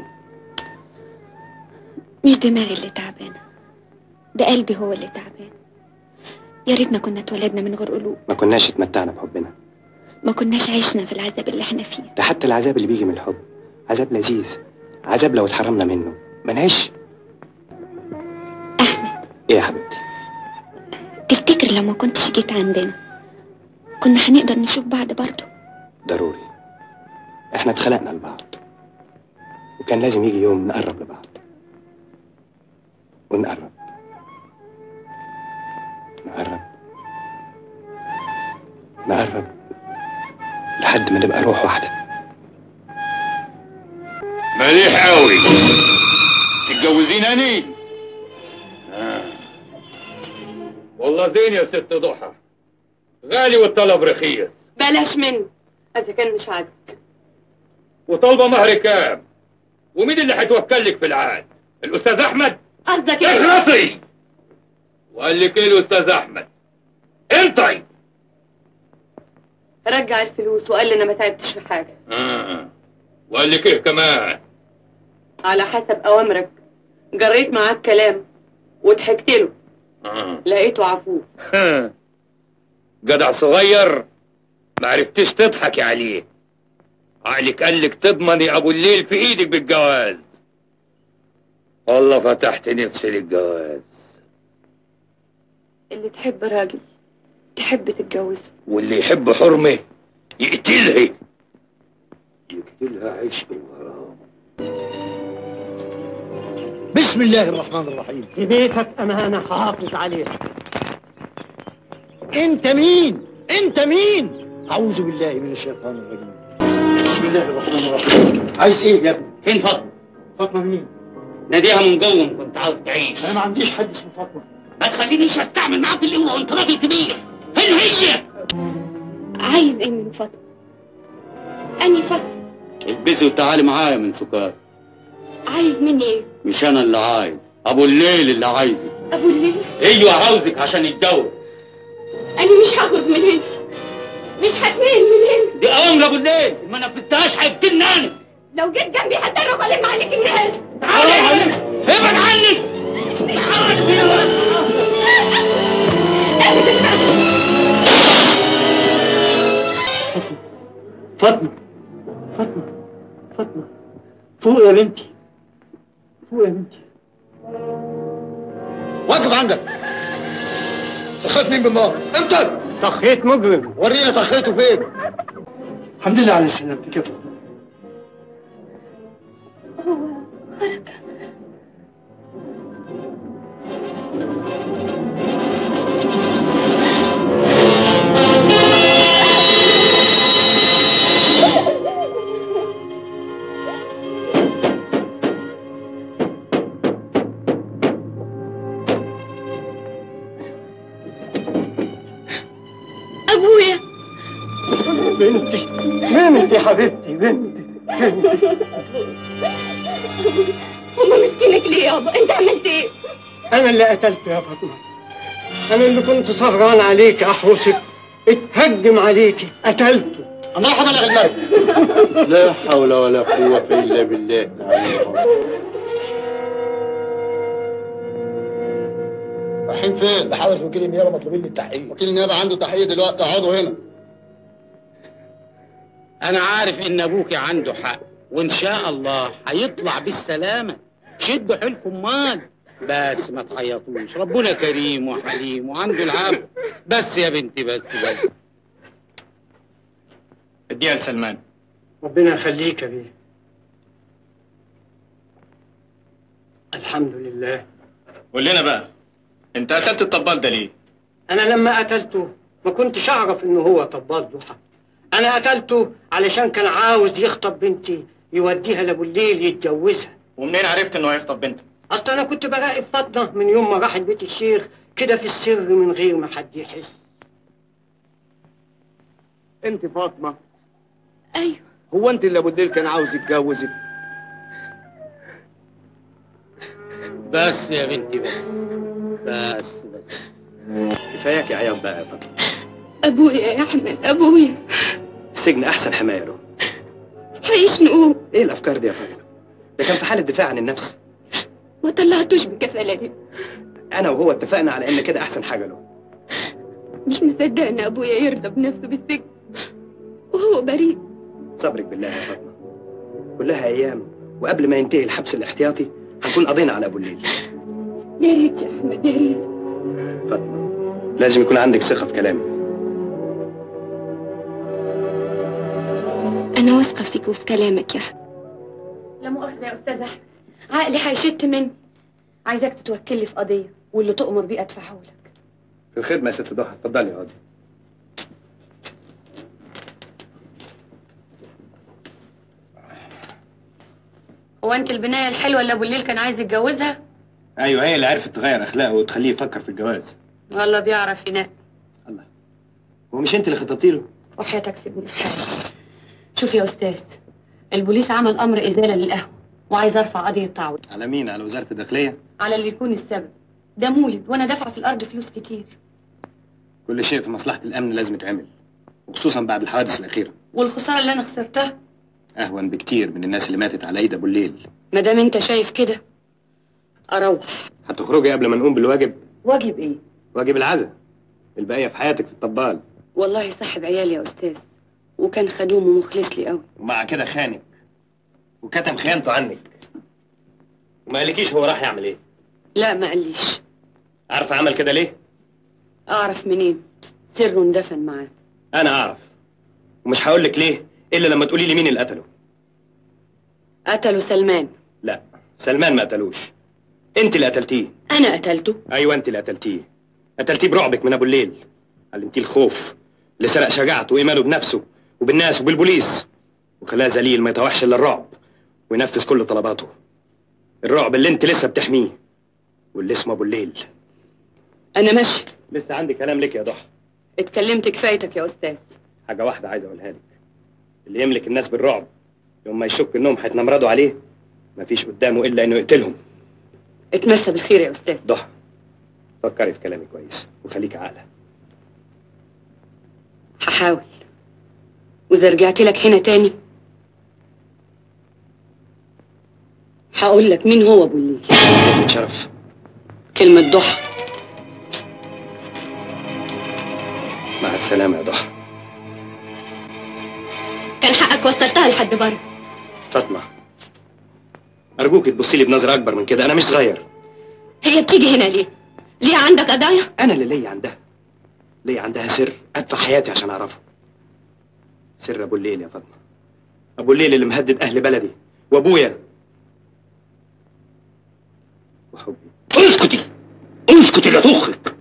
مش دماغي اللي تعبانه، ده قلبي هو اللي تعبان. يا ريتنا كنا اتولدنا من غير قلوب. ما كناش اتمتعنا بحبنا، ما كناش عشنا في العذاب اللي احنا فيه. ده حتى العذاب اللي بيجي من الحب عذاب لذيذ، عذاب لو اتحرمنا منه ما نعيش. احمد. ايه يا حبيبتي؟ تفتكر لو ما كنتش جيت عندنا كنا هنقدر نشوف بعض برضه؟ ضروري، احنا اتخلقنا لبعض وكان لازم يجي يوم نقرب لبعض ونقرب نقرب نقرب لحد ما نبقى روح واحدة. مليح قوي. تتجوزينني؟ آه. والله زين يا ست ضحى، غالي والطلب رخيص. بلاش منه اذا كان مش عاجبك. وطالبه مهر كام؟ ومين اللي هيتوكل لك في العقد؟ الاستاذ احمد؟ قصدك ايه؟ اخلصي. وقال لك ايه الاستاذ احمد؟ انطي. رجع الفلوس وقال لي انا ما تعبتش في حاجه. اه. وقال لك ايه كمان؟ على حسب اوامرك جريت معاك كلام وضحكت له. اه. لقيته عفوف. جدع صغير ما عرفتش تضحكي عليه. عقلك قال لك تضمني ابو الليل في ايدك بالجواز. والله فتحت نفسي للجواز. اللي تحب راجل تحب تتجوزه، واللي يحب حرمه يقتلها يقتلها عشق وغرام. بسم الله الرحمن الرحيم. في بيتك امانه حافظ عليها. انت مين؟ انت مين؟ اعوذ بالله من الشيطان الرجيم. بسم الله الرحمن الرحيم. عايز ايه يا ابني؟ فين فاطمه؟ فاطمه مين؟ ناديها من جوه ان كنت عاوز تعيش. انا ما عنديش حد اسمه فاطمه. ما تخلينيش استعمل معاك القوه وانت راجل كبير. هل هي؟ عايز ايه من فاطمه؟ اني فاطمه؟ البسي وتعالي معايا من سكات. عايز مني ايه؟ مش انا اللي عايز، ابو الليل اللي عايزك. ابو الليل؟ ايوه عاوزك عشان يتجوز. انا مش هخرج من هنا، مش هتنقل من هنا. دي اوامر ابو الليل، ما نفذتهاش هيقتلني انا. لو جيت جنبي هتضرب الم عليك الناس. تعالى ابعد عني. فاطمه فاطمه فاطمه فوق يا بنتي، فوق يا بنتي. واقف عندك. طخيت مين بالنار؟ انت طخيت مجرم. ورينا طخيته فين. الحمد لله على سلامتك يا فاطمه. هو خرج. ابويا. بنتي بنتي حبيبتي بنتي. هما مسكينك ليه يابا؟ انت عملت ايه؟ انا اللي قتلته يا فاطمه. انا اللي كنت سهران عليك احرسك، اتهجم عليكي قتلته. انا راح ابلغ الملك. لا حول ولا قوه الا بالله. رايحين فين؟ ده حضرة وكيل النيابه مطلوبين للتحقيق. وكيل النيابه عنده تحقيق دلوقتي، اقعدوا هنا. انا عارف ان ابوك عنده حق، وان شاء الله هيطلع بالسلامه. شدوا حيلكم مال، بس ما تعيطوش، ربنا كريم وحليم وعنده العفو. بس يا بنتي بس بس. اديها لسلمان. ربنا يخليك يا بيه. الحمد لله. قول لنا بقى، انت قتلت الطبال ده ليه؟ انا لما قتلته ما كنتش اعرف انه هو طبال ضحى. انا قتلته علشان كان عاوز يخطب بنتي يوديها لابو الليل يتجوزها. ومنين عرفت انه هيخطب بنتك؟ اصل انا كنت براقب فاطمه من يوم ما راحت بيت الشيخ كده في السر من غير ما حد يحس. انت فاطمه؟ ايوه. هو انت اللي ابو الليل كان عاوز يتجوزك؟ بس يا بنتي بس بس بس. كفاياك يا عياط بقى يا فاطمه. ابويا يا احمد، ابويا. السجن احسن حمايه له. هيشنقوه. ايه الافكار دي يا فاطمه؟ ده كان في حاله دفاع عن النفس. ما طلعتوش بكفاله ليه؟ انا وهو اتفقنا على ان كده احسن حاجه له. مش مصدق ان ابويا يرضى بنفسه بالسجن وهو بريء. صبرك بالله يا فاطمه، كلها ايام، وقبل ما ينتهي الحبس الاحتياطي هنكون قضينا على ابو الليل. يا ريت يا احمد، يا ريت. فاطمه لازم يكون عندك ثقه في كلامي. انا واثقه فيك وفي كلامك يا احمد. لا مؤاخذة يا أستاذ أحمد، عقلي هيشت مني. عايزاك تتوكلي في قضية واللي تؤمر بيه أدفعه لك. في الخدمه يا ست ضحى، اتفضلي اقعدي. هو أنت البناية الحلوة اللي أبو الليل كان عايز يتجوزها؟ ايوه، هي اللي عرفت تغير اخلاقه وتخليه يفكر في الجواز. والله بيعرف ينقي. هو مش انت اللي خطبتي له؟ وحياتك سيبني في حالي. شوف يا أستاذ، البوليس عمل أمر إزالة للقهوة وعايز أرفع قضية تعويض. على مين؟ على وزاره الداخليه؟ على اللي يكون السبب. ده مولد وأنا دافعة في الأرض فلوس كتير. كل شيء في مصلحه الامن لازم يتعمل، وخصوصا بعد الحوادث الاخيره. والخسارة اللي أنا خسرتها اهون بكتير من الناس اللي ماتت على ايد ابو الليل. ما دام أنت شايف كده أروح. هتخرجي قبل ما نقوم بالواجب؟ واجب إيه؟ واجب العزاء، البقيه في حياتك في الطبال. والله صاحب عيالي يا أستاذ، وكان خدوم ومخلص لي قوي. ومع كده خانك وكتم خيانته عنك، وما قالكيش هو راح يعمل ايه؟ لا ما قاليش. عارفه عمل كده ليه؟ أعرف منين؟ سر اندفن معاه. انا اعرف، ومش هقول لك ليه الا لما تقولي لي مين اللي قتله. قتلوا سلمان. لا، سلمان ما قتلوش، انت اللي قتلتيه. أنا قتلته؟ ايوه انت اللي قتلتيه. قتلتيه برعبك من ابو الليل، علمتيه الخوف اللي سرق شجاعته وايمانه بنفسه وبالناس وبالبوليس، وخلاه ذليل ما يطوحش الا الرعب وينفذ كل طلباته. الرعب اللي انت لسه بتحميه واللي اسمه ابو الليل. انا ماشي. لسه عندي كلام لك يا ضحى. اتكلمت كفايتك يا استاذ. حاجه واحده عايز اقولها لك. اللي يملك الناس بالرعب يوم ما يشك انهم هيتنمردوا عليه مفيش قدامه الا انه يقتلهم. اتمسى بالخير يا استاذ. ضحى فكري في كلامي كويس وخليكي عاقله. هحاول، واذا رجعت لك هنا تاني هقول لك مين هو ابو الليل. شرف. كلمة ضحى. مع السلامة يا ضحى. كان حقك وصلتها لحد بره. فاطمة أرجوك تبصي لي بنظرة أكبر من كده، أنا مش صغير. هي بتيجي هنا ليه؟ ليه عندك قضايا؟ أنا اللي ليا عندها. ليا عندها سر أدفع حياتي عشان أعرفه. سر أبو الليل يا فاطمة. أبو الليل اللي مهدد أهل بلدي وأبويا وحبي. اسكتي اسكتي لا تخك.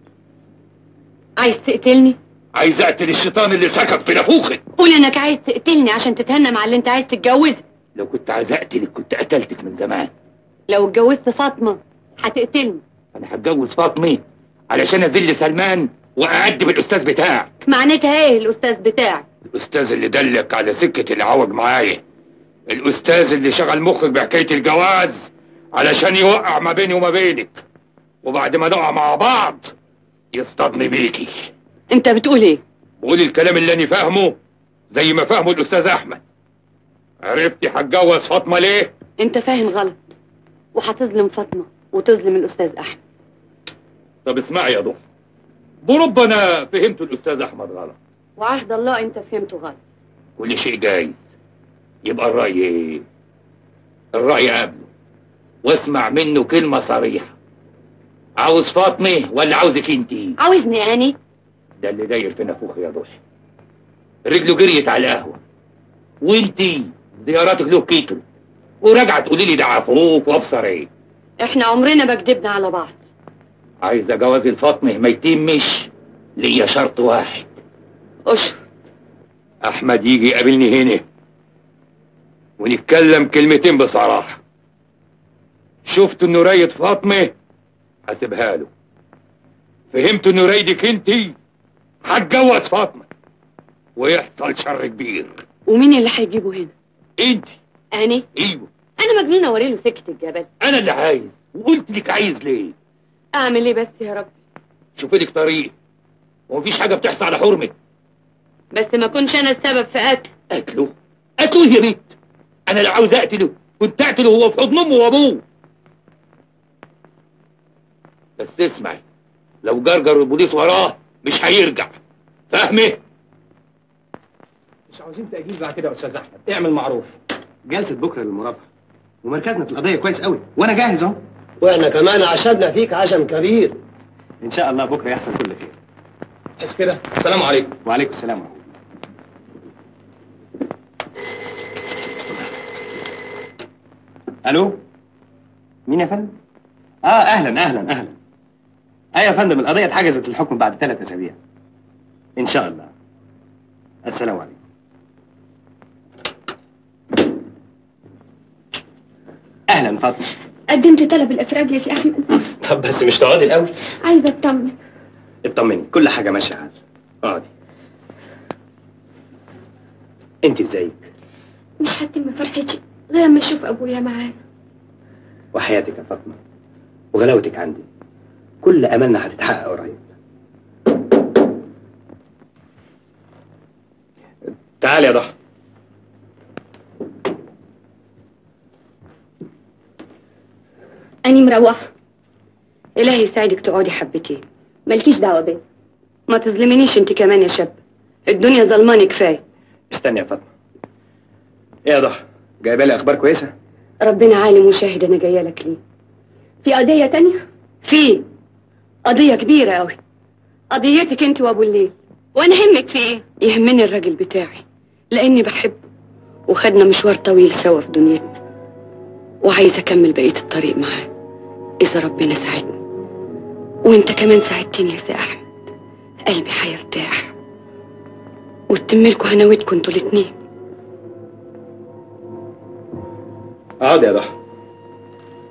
عايز تقتلني؟ عايز اقتل الشيطان اللي سكب في نافوخك. قول انك عايز تقتلني عشان تتهنى مع اللي انت عايز تتجوزها. لو كنت عايز اقتلك كنت قتلتك من زمان. لو اتجوزت فاطمه هتقتلني. انا هتجوز فاطمه علشان اذل سلمان واعدب الاستاذ بتاعك. معناتها ايه الاستاذ بتاعك؟ الاستاذ اللي دلك على سكه العوج معايا. الاستاذ اللي شغل مخك بحكايه الجواز علشان يوقع ما بيني وما بينك، وبعد ما نقع مع بعض يصطدم بيكي. انت بتقول ايه؟ بقول الكلام اللي انا فاهمه زي ما فاهمه الاستاذ احمد. عرفتي هتجوز فاطمه ليه؟ انت فاهم غلط، وهتظلم فاطمه وتظلم الاستاذ احمد. طب اسمعي يا ضحى، برب انا فهمت الاستاذ احمد غلط. وعهد الله انت فهمته غلط. كل شيء جايز، يبقى الراي ايه؟ الراي قبله واسمع منه كلمه صريحه. عاوز فاطمه ولا عاوزك انتي؟ عاوزني اني؟ ده اللي داير في نافوخي يا ضحى. رجله جريت على القهوه وانتي زياراتك له كتر وراجعه تقولي لي ده عفوك وابصر ايه. احنا عمرنا ما كدبنا على بعض. عايزه جواز الفاطمه ما يتمش ليا شرط واحد. اشرط. احمد يجي يقابلني هنا ونتكلم كلمتين بصراحه. شفت انه رايد فاطمه هسيبها له. فهمت انه رايدك انتي هتجوز فاطمه ويحصل شر كبير. ومين اللي هيجيبه هنا؟ انت. اني؟ ايوه. انا مجنونه اوريله سكه الجبل. انا اللي عايز، وقلت لك عايز ليه؟ اعمل ايه بس يا رب؟ شوفي لك طريق ومفيش حاجه بتحصل على حرمه. بس ما كنش انا السبب في قتله. قتله؟ قتله يا بنت. انا لو عاوز اقتله كنت اقتله وهو في حضن امه وابوه. بس اسمعي، لو جرجر البوليس وراه مش هيرجع. فاهمه؟ مش عاوزين تأجيل بعد كده يا استاذ احمد، اعمل معروف. جلسه بكره للمرافعه ومركزنا في القضيه كويس قوي وانا جاهز اهو. واحنا كمان عشمنا فيك عشم كبير. ان شاء الله بكره يحصل كل خير. بس كده. السلام عليكم. وعليكم السلام ورحمه الله. الو مين يا فندم؟ اه اهلا اهلا اهلا. ايوه يا فندم القضيه اتحجزت للحكم بعد ثلاث اسابيع ان شاء الله. السلام عليكم. اهلا فاطمه. قدمت طلب الافراج يا سي احمد. طب بس مش تقعدي الاول؟ عايزه اطمن. اطمني كل حاجه ماشيه عادي. اقعدي. انت ازيك؟ مش هتم فرحتي غير اما اشوف ابويا معانا. وحياتك يا فاطمه وغلاوتك عندي كل املنا هتتحقق قريب. تعالي يا ضحى. أني مروحة. إلهي يساعدك تقعدي حبتين. مالكيش دعوة بيا. ما تظلمينيش أنت كمان يا شاب. الدنيا ظلماني كفاية. استني يا فاطمة. إيه يا ضحى؟ جايبة لي أخبار كويسة؟ ربنا عالم وشاهد أنا جاية لك ليه. في قضية تانية؟ في قضية كبيرة أوي. قضيتك أنت وأبو الليل. وأنا همك في إيه؟ يهمني الراجل بتاعي لأني بحبه وخدنا مشوار طويل سوا في دنيتنا وعايزة أكمل بقية الطريق معاه إذا ربنا ساعدني. وأنت كمان ساعدتني يا سي أحمد. قلبي هيرتاح وتتملكوا هناوتكوا انتوا الاتنين. اقعد يا ضحى.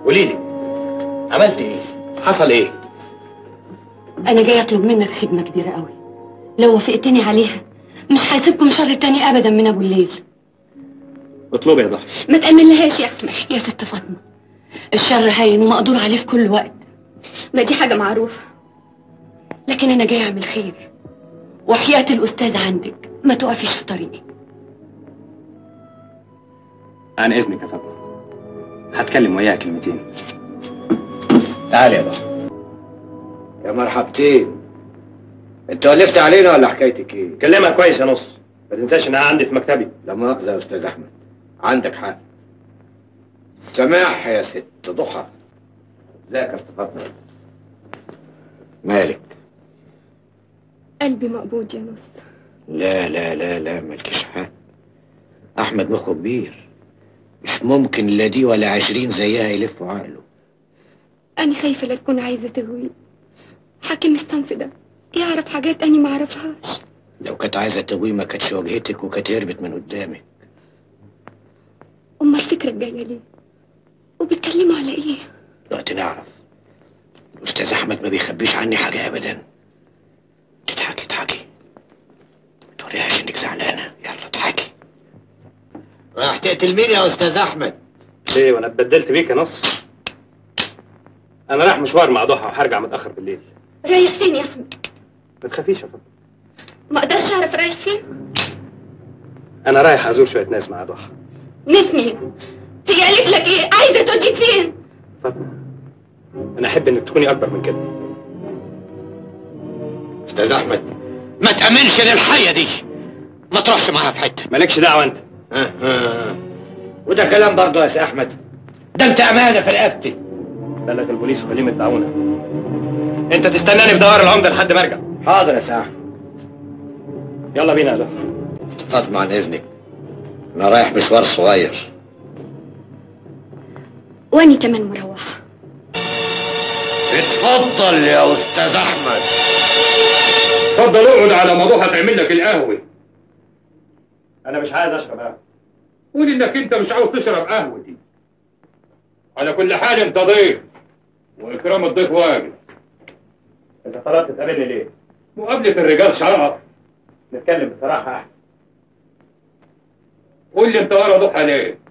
قولي لي عملت ايه؟ حصل ايه؟ انا جاي اطلب منك خدمه كبيره قوي. لو وافقتني عليها مش هيسيبكم شر تاني ابدا من ابو الليل. اطلبي يا ضحى. ما تأمنلهاش يا احمد يا ست فاطمه. الشر هين ومقدور عليه في كل وقت. ما دي حاجه معروفه. لكن انا جاي اعمل خير، وحياة الاستاذ عندك ما تقفيش في طريقي. عن اذنك يا فاطمه، هتكلم وياها كلمتين. تعالي يا ضحى. يا مرحبتين. انت ولفت علينا ولا حكايتك ايه؟ كلمها كويس يا نص، ما تنساش انها عندي في مكتبي. لا مؤاخذة يا استاذ احمد، عندك حق. سماح يا ست ضحى. ازيك يا استاذ فاطمه؟ مالك؟ قلبي مقبوض يا نص. لا لا لا لا مالكش حق. احمد مخه كبير، مش ممكن لا دي ولا عشرين زيها يلفوا عقله. انا خايفه لا تكون عايزه تغوي. حاكم الصنف ده يعرف حاجات اني ما اعرفهاش. لو كانت عايزه تغوي ما كانتش واجهتك وكانت هربت من قدامك. امال الفكره الجايه ليه؟ وبيتكلموا على ايه؟ دلوقتي نعرف. الاستاذ احمد ما بيخبيش عني حاجه ابدا. تضحكي اضحكي، ما توريهاش انك زعلانه. يلا اضحكي. راح تقتل مين يا استاذ احمد؟ ايه وانا اتبدلت بيك يا نص؟ انا رايح مشوار مع ضحى وهرجع متاخر بالليل. رايح فين يا احمد؟ ما تخافيش يا فاطمه. ما اقدرش اعرف رايح فين؟ انا رايح ازور شويه ناس مع ضحى. ناس مين؟ هي قالت لك ايه؟ عايزه توديك فين؟ فاطمه انا احب انك تكوني اكبر من كده. استاذ احمد ما تامنش للحيه دي، ما تروحش معاها في حته. مالكش دعوه انت. ها ها وده كلام برضه يا سي احمد، ده انت امانه في رقبتي. بلغ البوليس وخليهم يدعونا. انت تستناني في دوار العمده لحد ما ارجع. حاضر يا سي احمد. يلا بينا يا ضحى. فاطمه عن اذنك، انا رايح مشوار صغير. واني كمان مروحه. اتفضل يا استاذ احمد. اتفضل اقعد على ما ضحى تعمل لك القهوه. انا مش عايز اشرب قهوه. قول انك انت مش عاوز تشرب قهوتي. على كل حال انت ضيف، واكرام الضيف واجب. انت طلبت تقابلني ليه؟ مقابله الرجال شرف. نتكلم بصراحه احسن. قول لي انت ورا ضحى ليه؟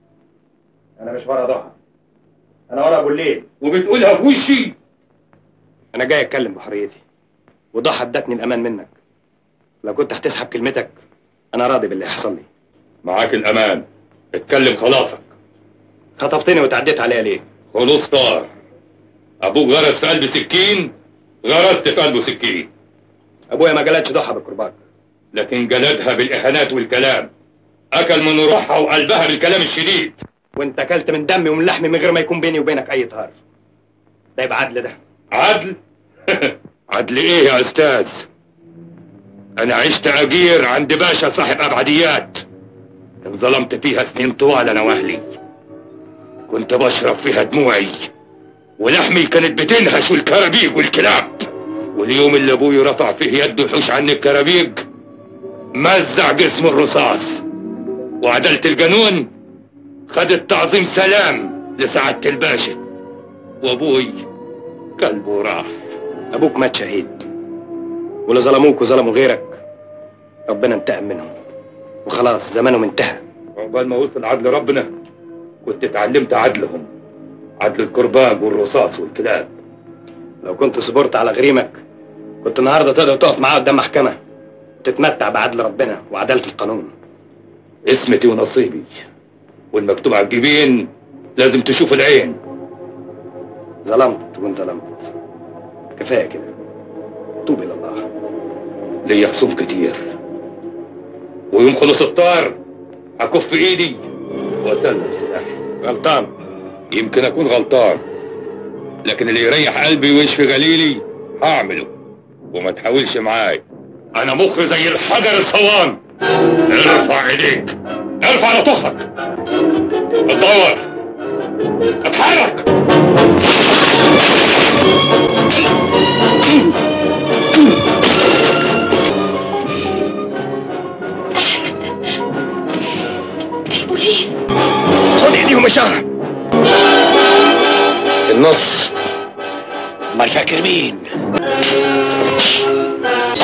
انا مش ورا ضحى، انا ورا ابو الليل. وبتقولها في وشي؟ انا جاي اتكلم بحريتي، وضحى ادتني الامان منك. لو كنت هتسحب كلمتك انا راضي باللي هيحصل لي. معاك الامان، اتكلم خلاصك. خطفتني وتعديت عليا ليه؟ خلوص طار. ابوك غرس في قلب سكين، غرست في قلبه سكين. ابويا ما جلدش ضحى بالكرباج، لكن جلدها بالاهانات والكلام. اكل من روحها وقلبها بالكلام الشديد. وانت اكلت من دمي ومن لحمي من غير ما يكون بيني وبينك اي طهر. ده يبقى عدل ده. عدل؟ عدل ايه يا استاذ؟ انا عشت اجير عند باشا صاحب ابعديات، انظلمت فيها سنين طوال انا واهلي. كنت بشرب فيها دموعي، ولحمي كانت بتنهش والكرابيج والكلاب. واليوم اللي ابوي رفع فيه يده يحوش عني الكرابيج مزع جسمه الرصاص، وعدلة الجنون خدت تعظيم سلام لسعادة الباشا، وابوي كلبه راح. ابوك مات شهيد، واللي ظلموك وظلموا غيرك ربنا انتقم منهم، وخلاص زمانهم انتهى. عقبال ما وصل عدل ربنا كنت اتعلمت عدلهم، عدل الكرباج والرصاص والكلاب. لو كنت صبرت على غريمك كنت النهارده تقدر تقف معاه قدام محكمه تتمتع بعدل ربنا وعداله القانون. اسمتي ونصيبي، والمكتوب على الجبين لازم تشوف العين. ظلمت وانظلمت، كفايه كده، توب الى الله. ليا خصوم كتير، ويوم خلص الطار هكف ايدي واسلم سلاحي. غلطان؟ يمكن اكون غلطان، لكن اللي يريح قلبي ويشفي غليلي هعمله، وما تحاولش معاي. انا مخي زي الحجر الصوان. ارفع ايديك، ارفع على طخك، اتدور، اتحرك. البوليس خد ايديهم اشاره. النص. امال فاكر مين؟